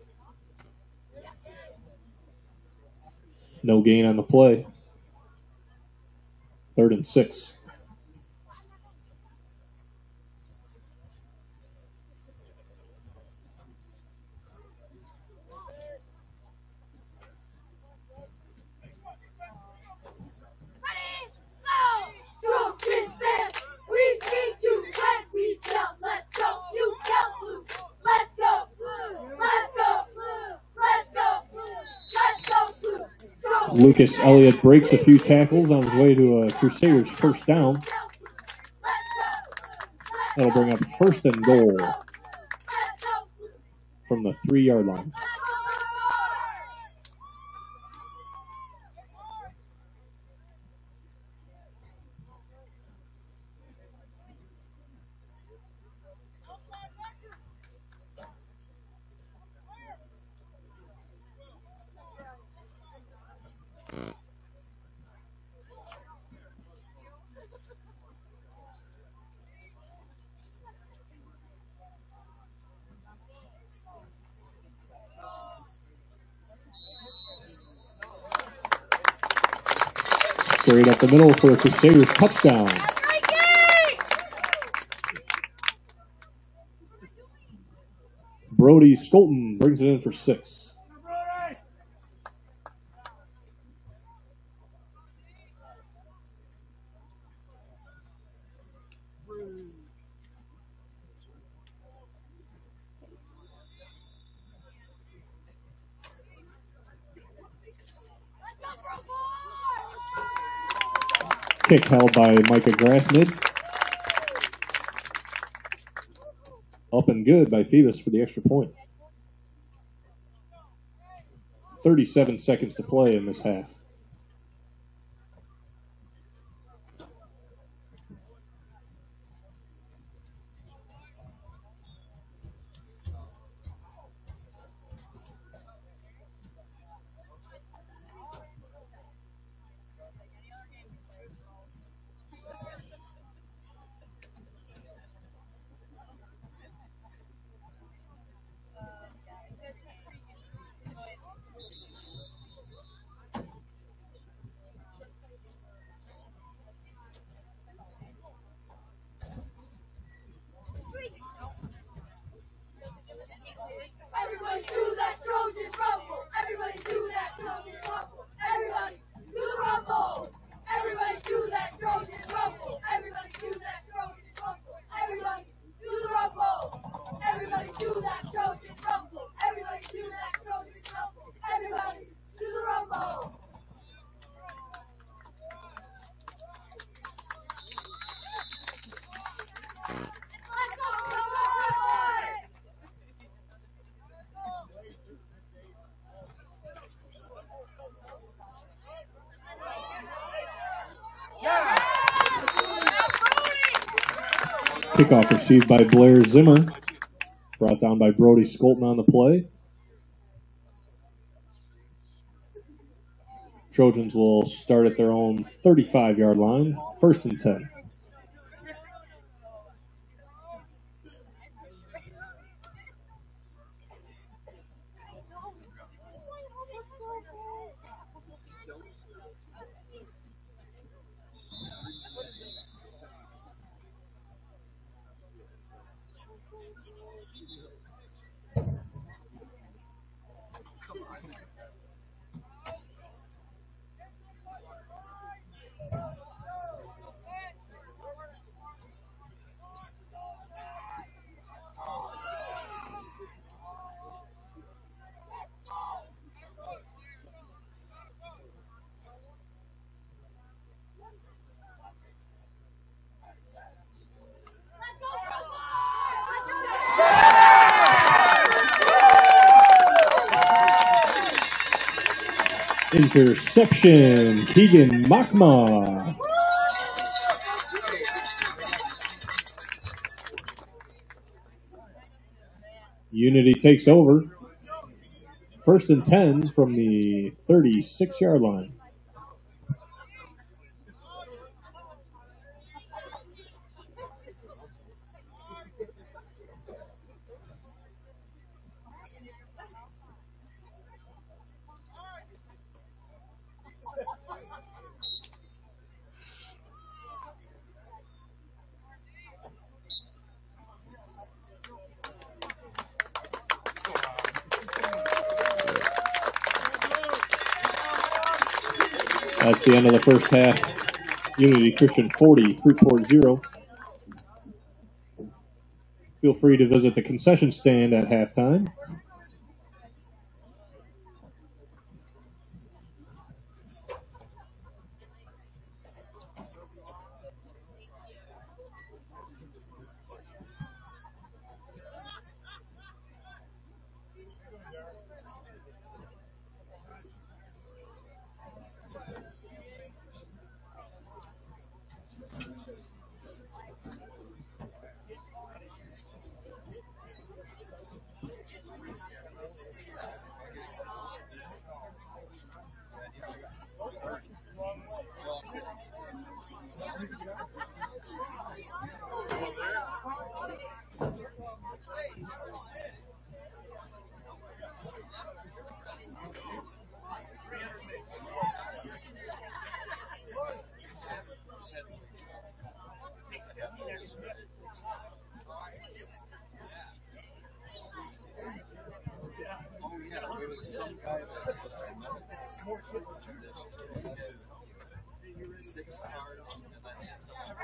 No gain on the play. 3rd and 6. Lucas Elliott breaks a few tackles on his way to a Crusaders first down. That'll bring up 1st and goal from the 3-yard line. Straight up the middle for a Crusaders touchdown. Brody Skolton brings it in for 6. Kick held by Micah Grassmid. Up and good by Phoebus for the extra point. 37 seconds to play in this half. Everybody do that Trojan rumble. Everybody do that Trojan rumble. Everybody do the rumble. Everybody do that Trojan rumble. Everybody do that Trojan rumble. Everybody do the rumble. Everybody do that Trojan rumble. Everybody do that Trojan rumble. Everybody do the rumble. Let's go, Trojan! Kickoff received by Blair Zimmer. Brought down by Brody Skolton on the play. Trojans will start at their own 35-yard line. 1st and 10. Interception, Keegan Makma. Unity takes over. 1st and 10 from the 36-yard line. That's the end of the first half. Unity Christian 40, Fruitport 0. Feel free to visit the concession stand at halftime. was some guy that I met he did 6 cards and then he had something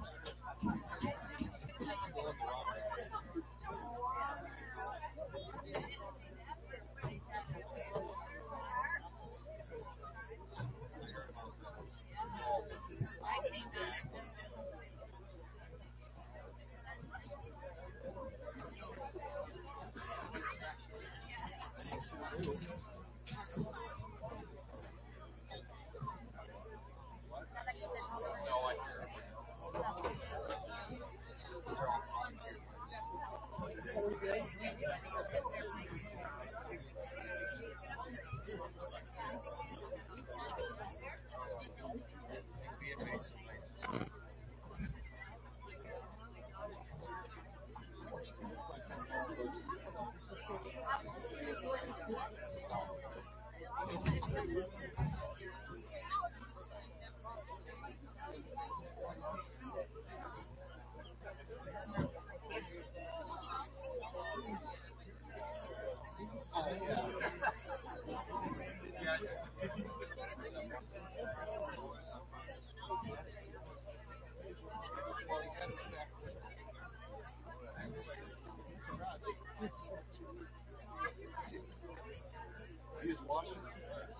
he was watching this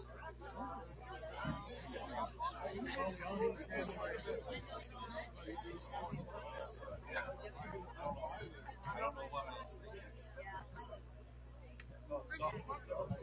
I don't know what I was thinking. Oh, softball.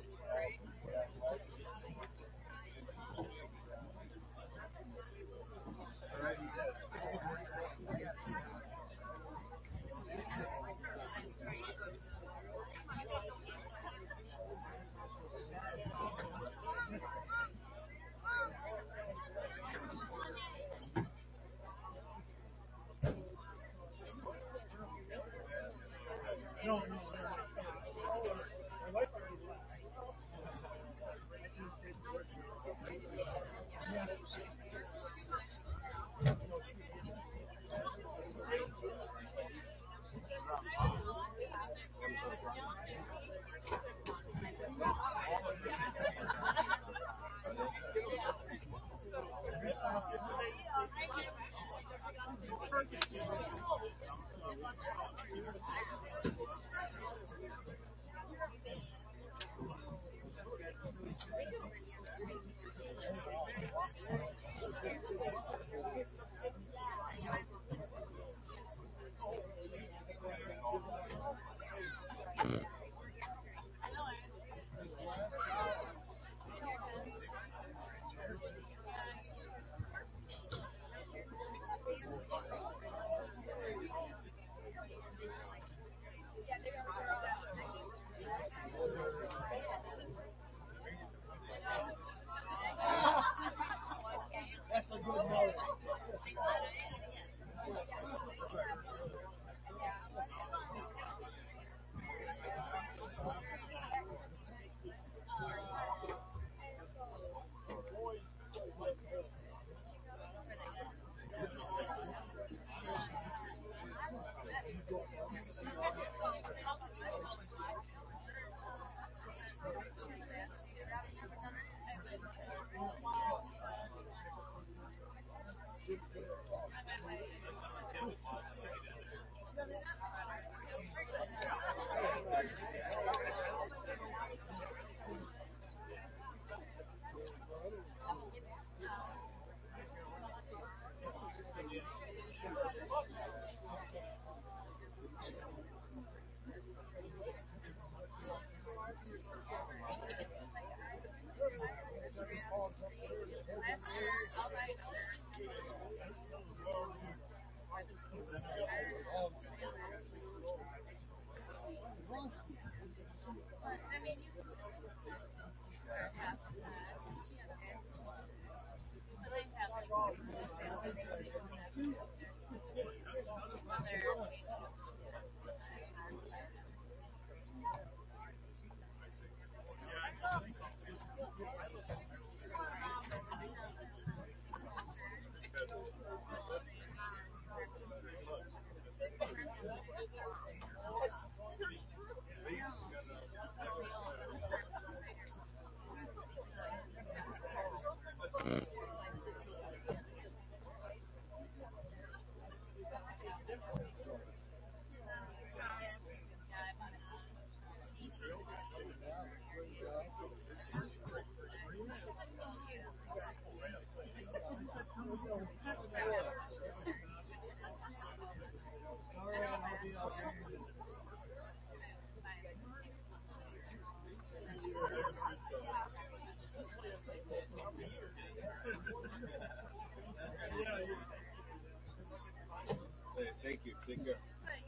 Take care.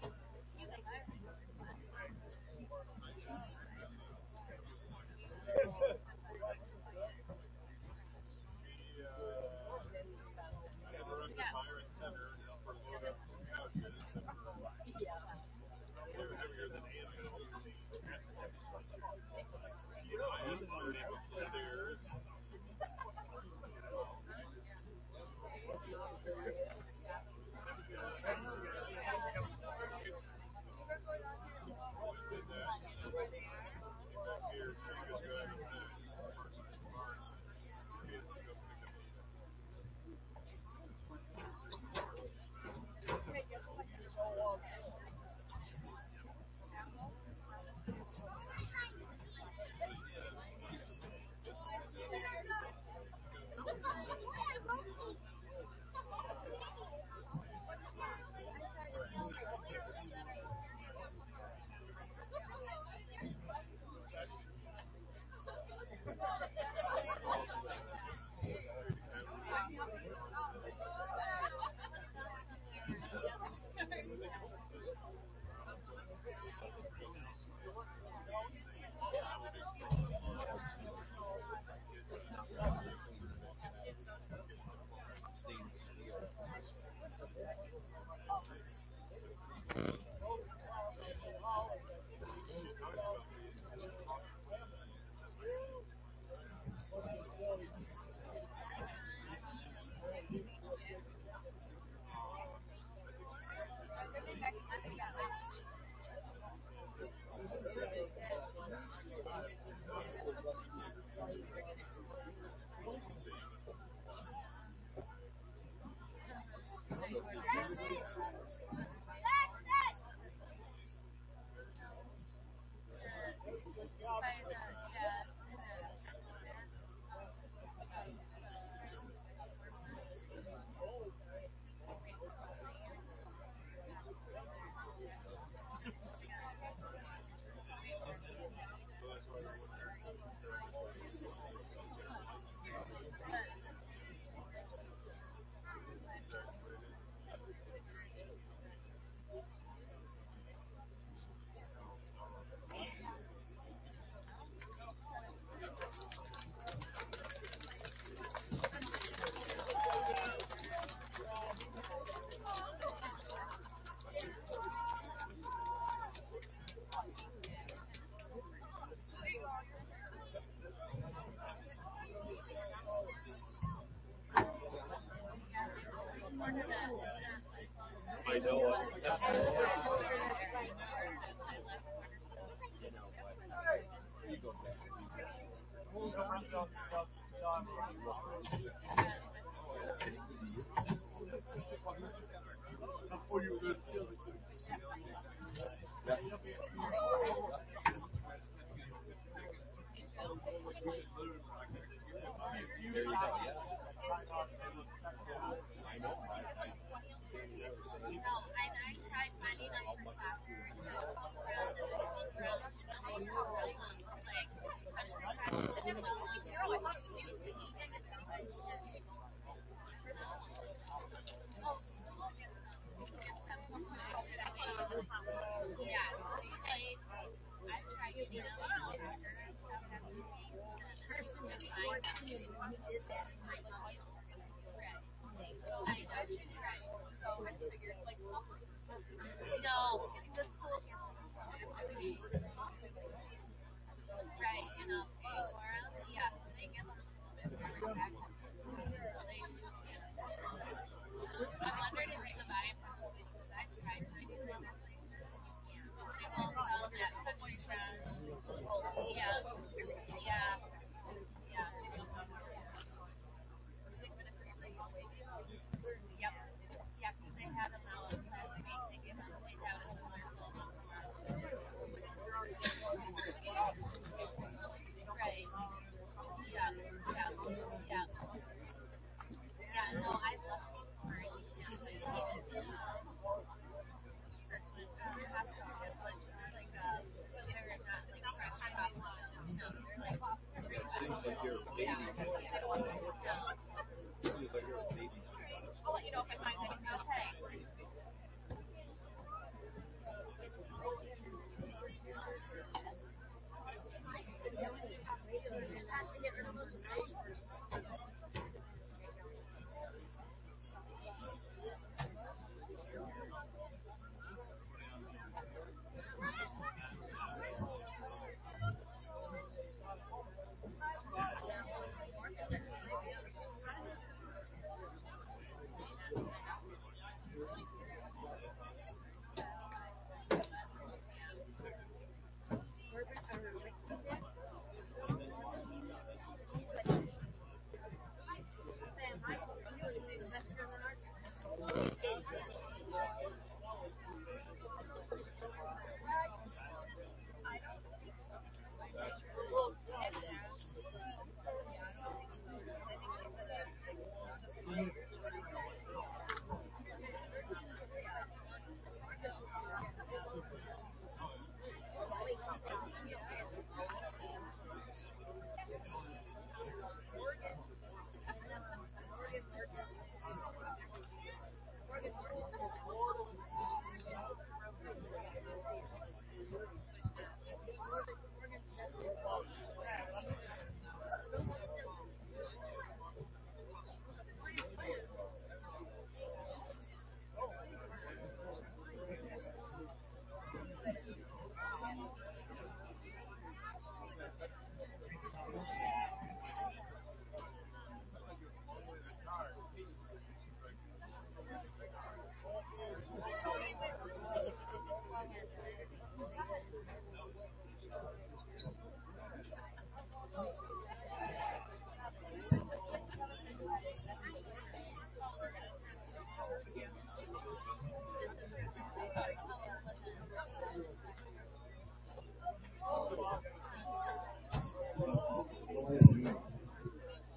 I know.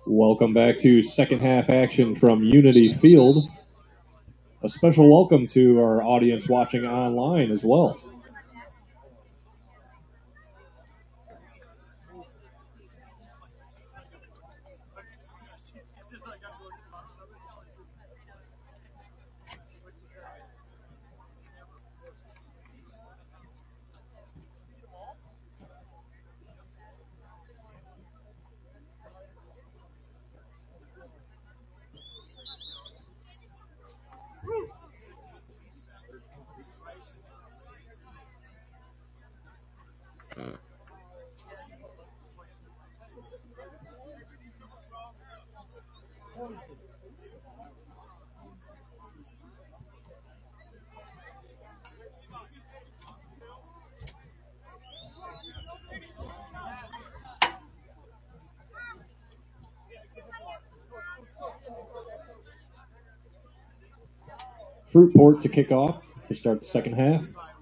Welcome back to second half action from Unity Field. A special welcome to our audience watching online as well. Fruitport to kick off to start the second half.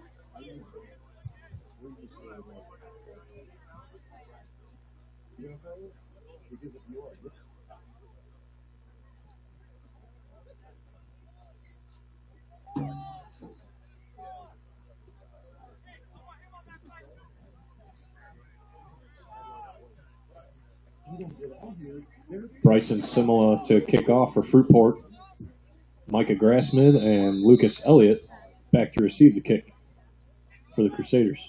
Bryson Simula to kick off for Fruitport. Micah Grassmid and Lucas Elliott back to receive the kick for the Crusaders.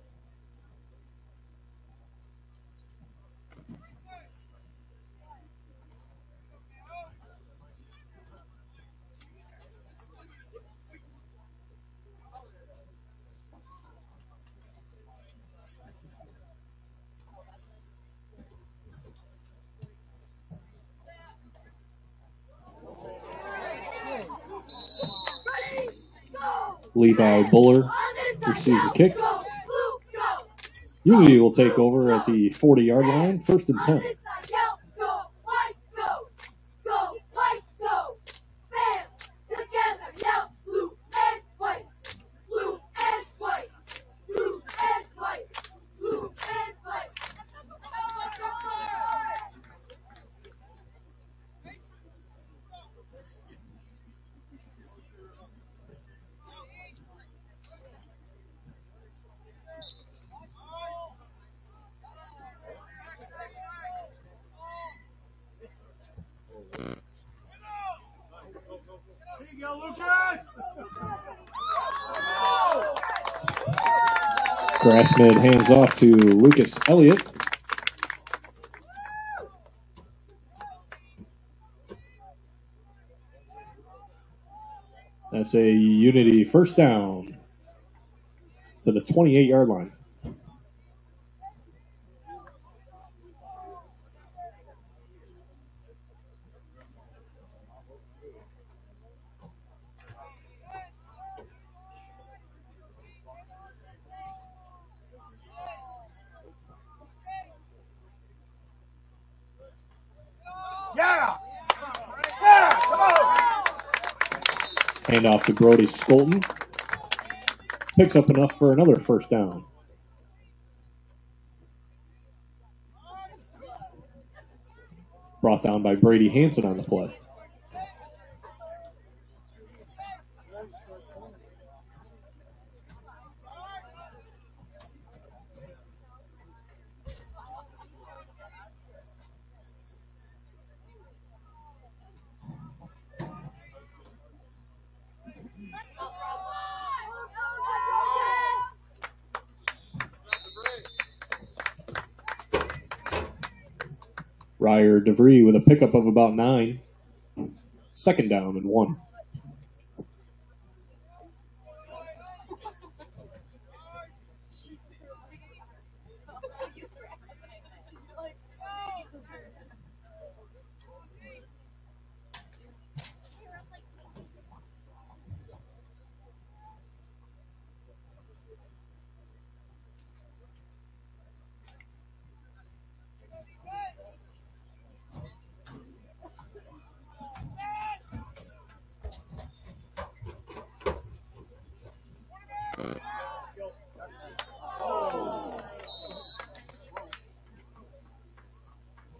Levi Buller receives the kick. Unity will take over at the 40-yard line, 1st and 10. Grassmid hands off to Lucas Elliott. That's a Unity first down to the 28-yard line. Hand off to Brody Skolton. Picks up enough for another first down. Brought down by Brady Hanson on the play. Ryer DeVries with a pickup of about 9. 2nd down and 1.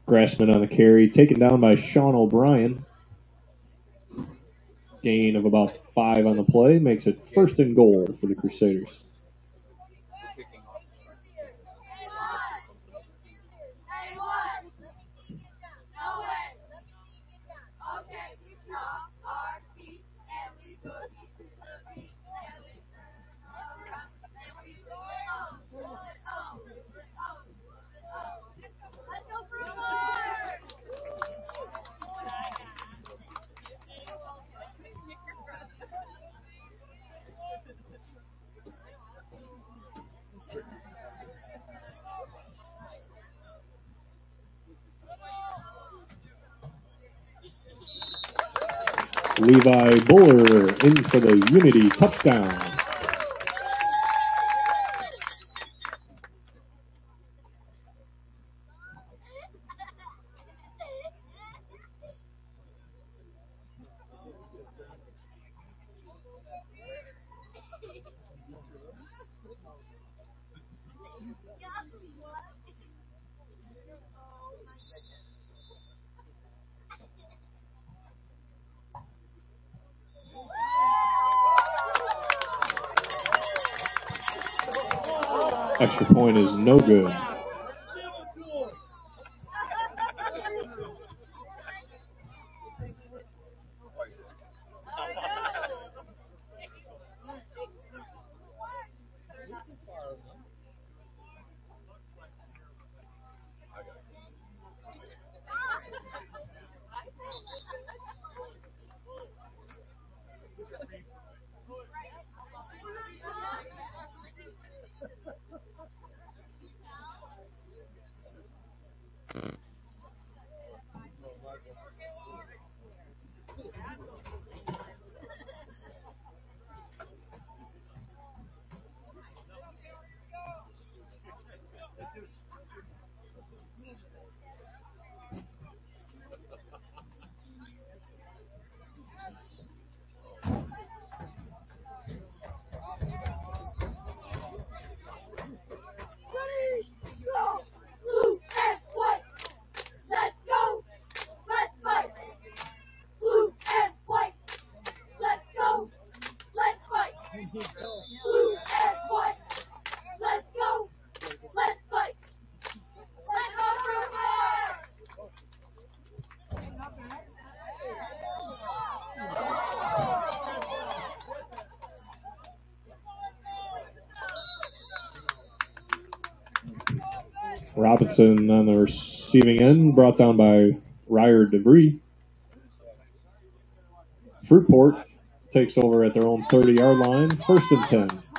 Grassman on the carry, taken down by Sean O'Brien. Gain of about 5 on the play makes it 1st and goal for the Crusaders. Kicking off. Levi Buller in for the Unity touchdown. Extra point is no good. Robinson on the receiving end, brought down by Ryer DeVries. Fruitport takes over at their own 30-yard line, 1st and 10.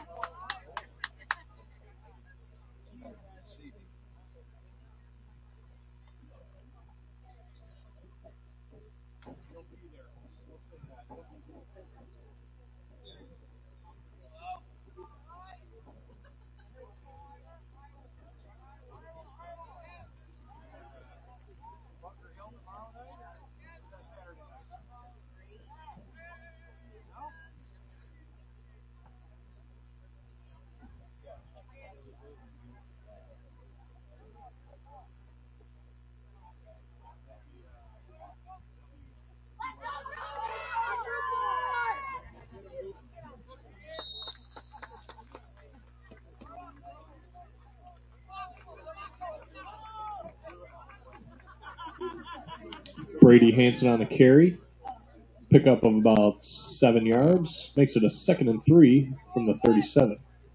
Brady Hanson on the carry. Pickup of about 7 yards. Makes it a 2nd and 3 from the 37.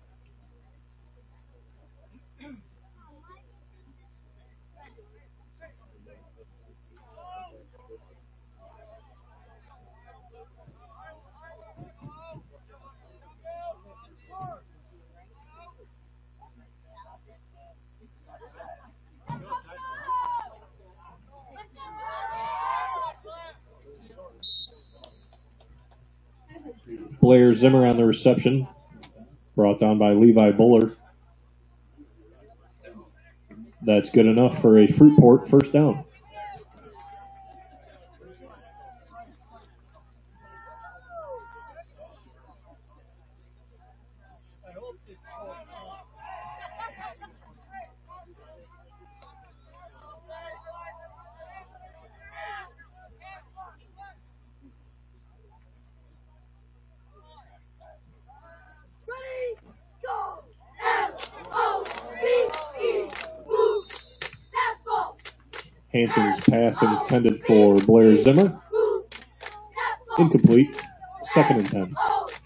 Blair Zimmer on the reception, brought down by Levi Buller. That's good enough for a Fruitport 1st down. Hansen's pass intended for Blair Zimmer. Incomplete. 2nd and 10.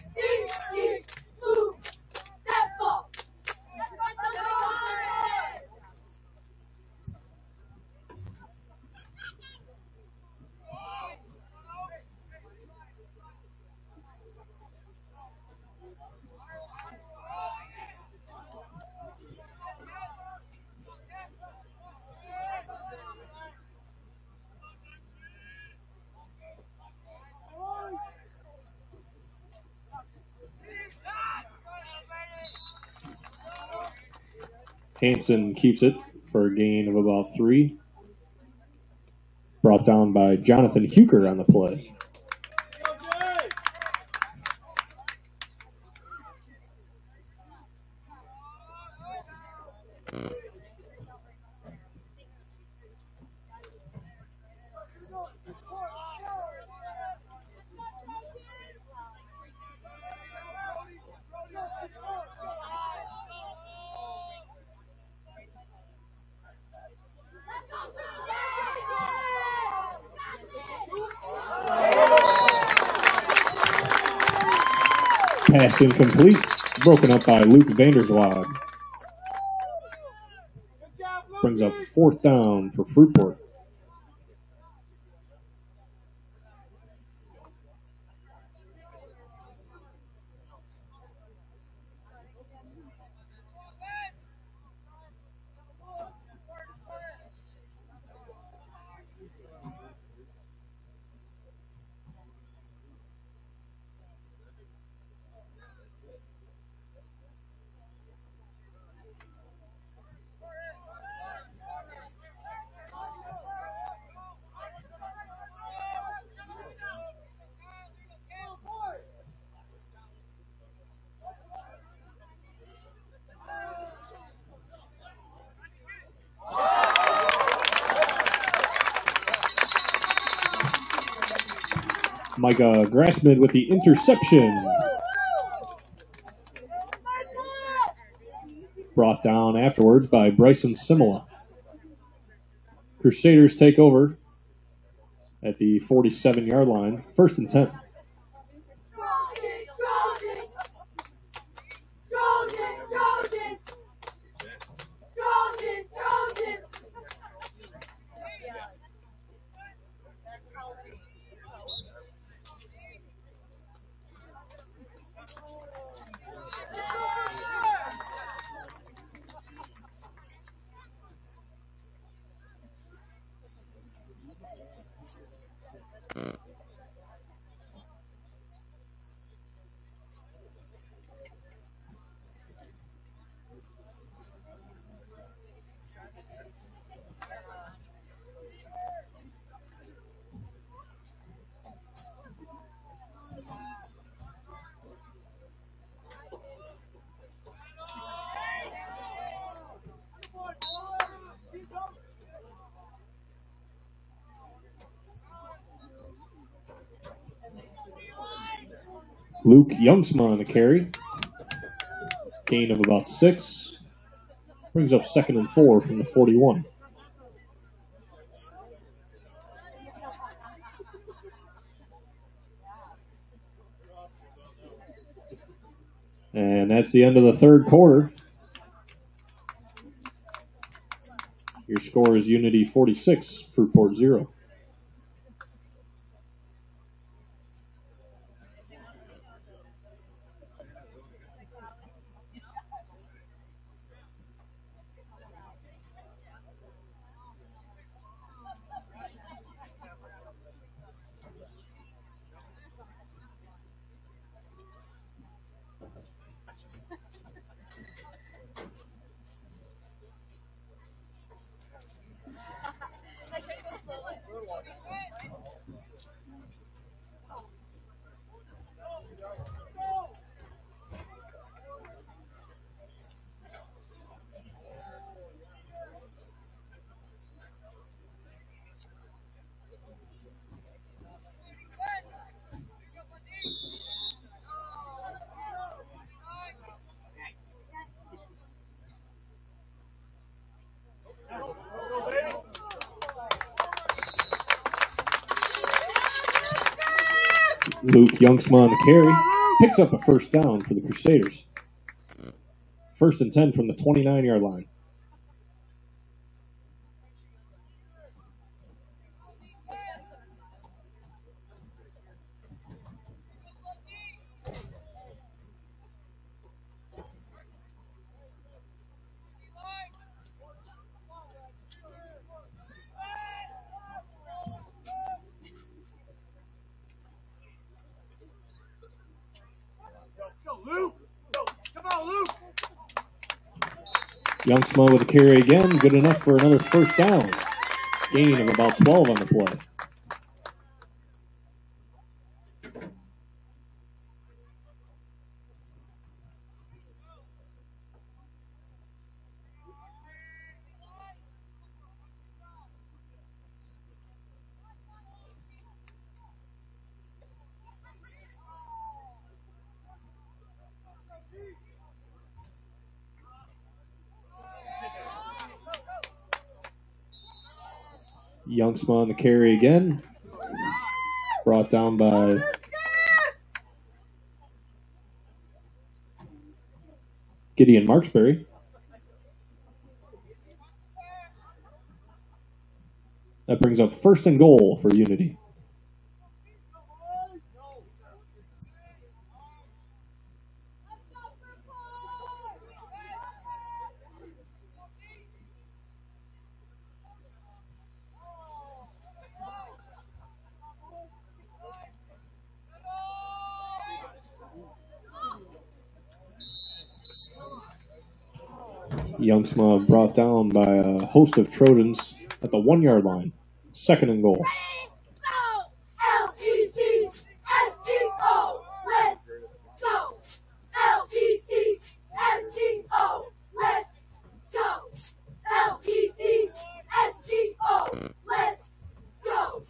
Hansen keeps it for a gain of about 3. Brought down by Jonathan Huker on the play. Pass incomplete. Broken up by Luke Vanderswag. Brings up 4th down for Fruitport. Micah Grassman with the interception. Brought down afterwards by Bryson Simola. Crusaders take over at the 47-yard line. 1st and 10. Luke Youngsma on the carry. Gain of about 6. Brings up 2nd and 4 from the 41. And that's the end of the 3rd quarter. Your score is Unity 46, Fruitport 0. Luke Youngsma on the carry. Picks up a first down for the Crusaders. 1st and 10 from the 29-yard line. Youngsma with a carry again. Good enough for another first down. Gain of about 12 on the play. Youngsma on the carry again. Brought down by Gideon Marksberry. That brings up 1st and goal for Unity. Youngsma brought down by a host of Trojans at the 1-yard line. 2nd and goal. L-E-T-S-T-O, let's go. L-E-T-S-T-O, let's go. L-E-T-S-T-O, let's go.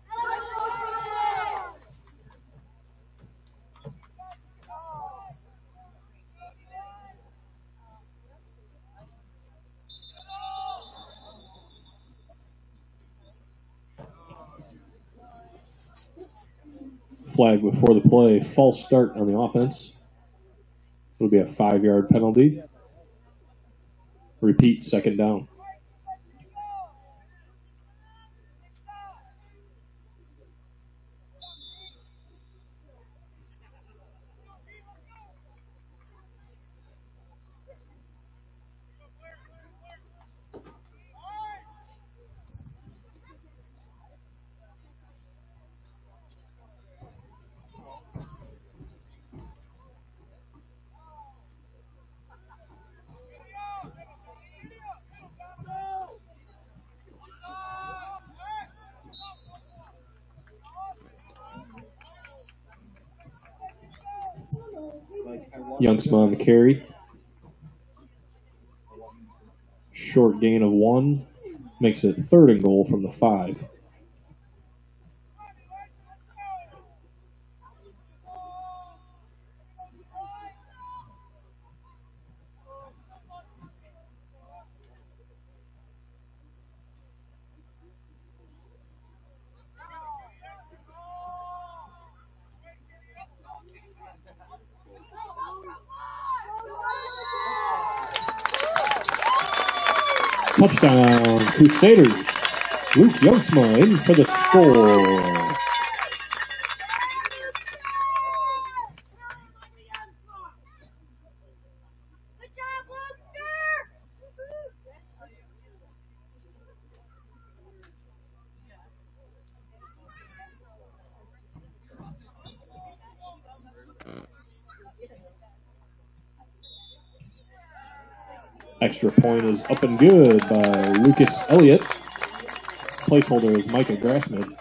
Flag before the play. False start on the offense. It'll be a 5-yard penalty. Repeat, 2nd down. Youngsma on the carry. Short gain of 1. Makes it 3rd and goal from the 5. Touchdown, Crusaders. Luke Youngsma in for the score. Extra point is up and good by Lucas Elliott. Placeholder is Micah Grassman.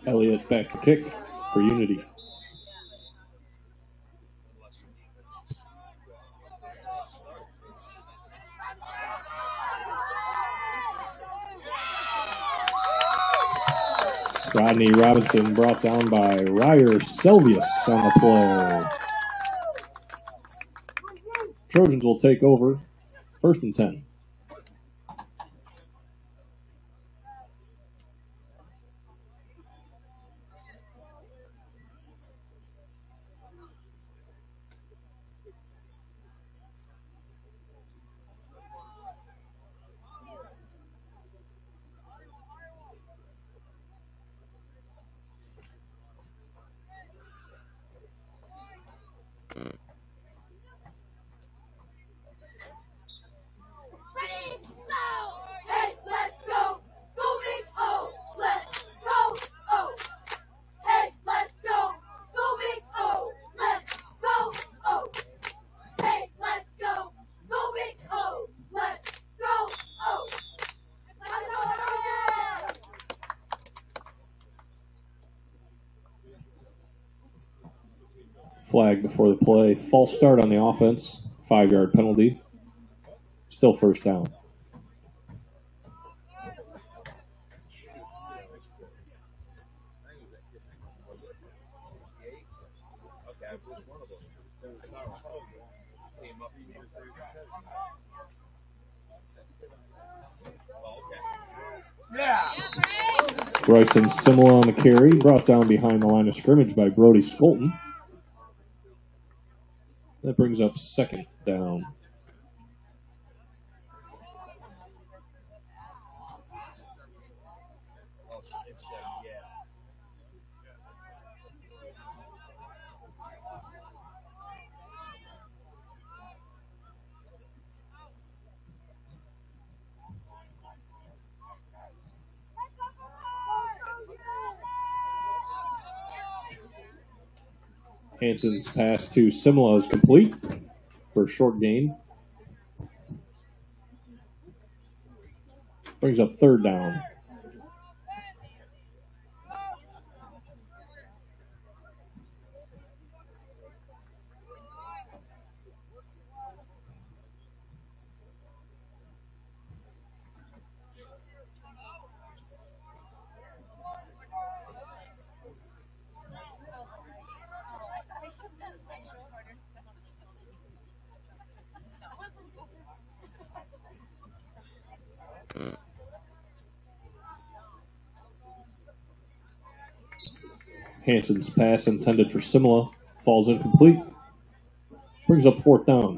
Elliott back to kick for Unity. Rodney Robinson brought down by Ryer Selvius on the play. Trojans will take over, 1st and 10. Ready, go! Hey, let's go! Go big O! Let's go! Oh! Hey, let's go! Go big O! Let's go! Oh! Hey, let's go! Go big O! Let's go! Oh! Let's go! Flag before the play. False start on the offense. 5-yard penalty. Still 1st down. Bryson Simula on the carry. Brought down behind the line of scrimmage by Brody Skolton. That brings up 2nd down. Hanson's pass to Simula is complete for a short gain. Brings up 3rd down. Hanson's pass intended for Simula falls incomplete. Brings up 4th down.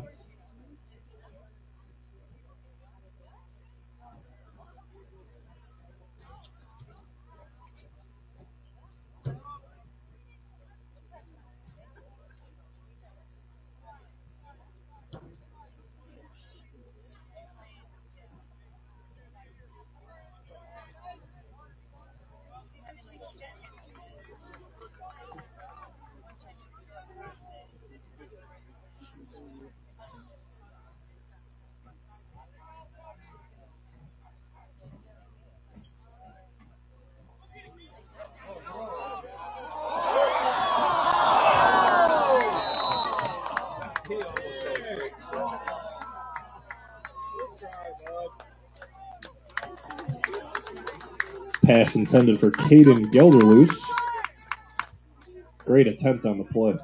Pass intended for Caden Gelderloos. Great attempt on the play.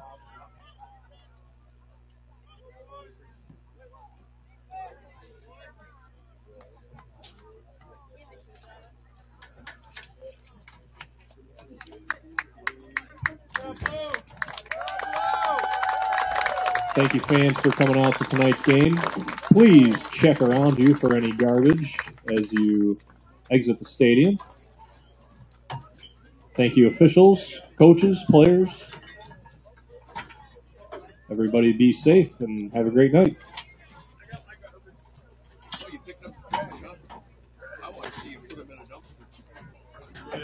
Thank you, fans, for coming out to tonight's game. Please check around you for any garbage as you exit the stadium. Thank you, officials, coaches, players. Everybody be safe and have a great night. Oh, you picked up the trash, huh? I want to see you put them in a dumpster.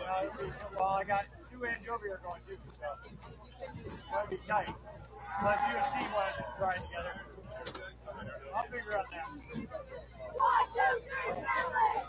Well, I got Sue and Jovi are going too, so it's going to be tight. Unless you and Steve want to just ride together. I'll figure out that. 1, 2, 3, family!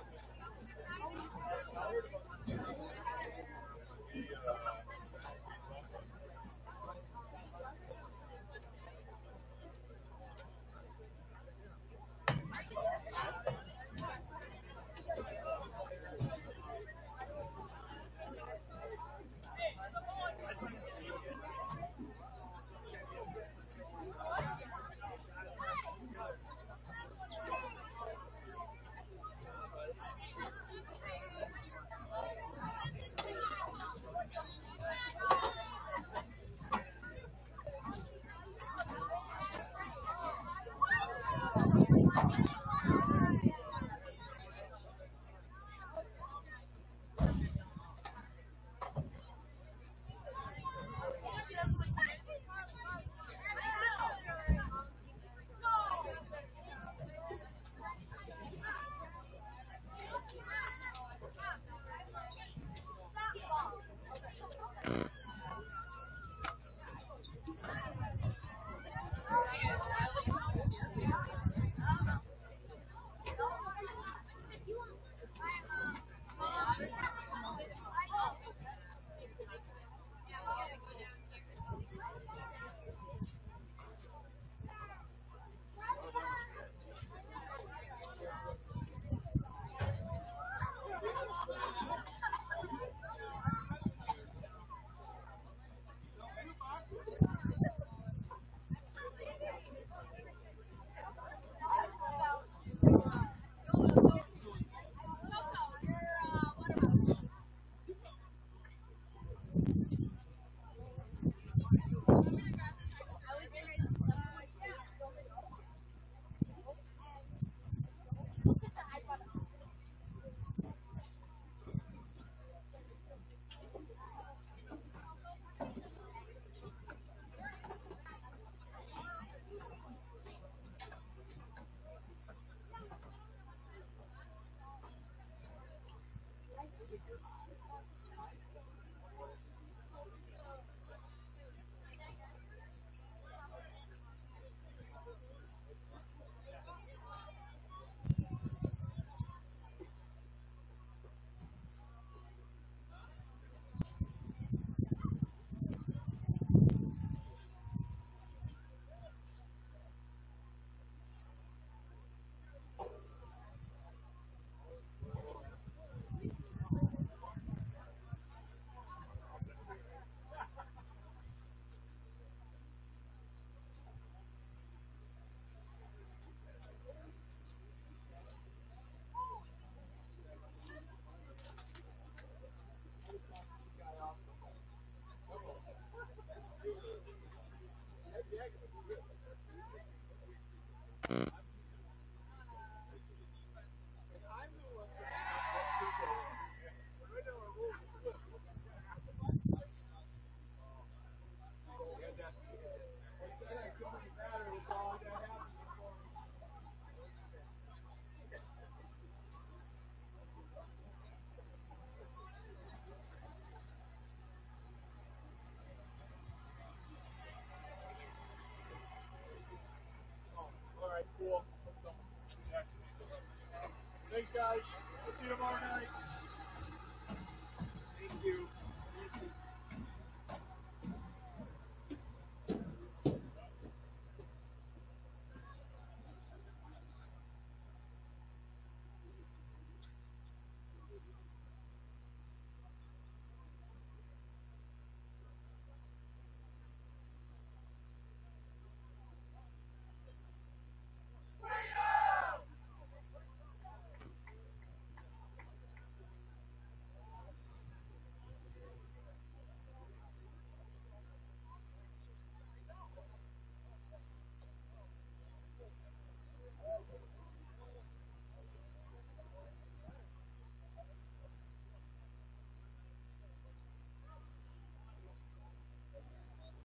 Cool. Thanks, guys. We'll see you tomorrow night.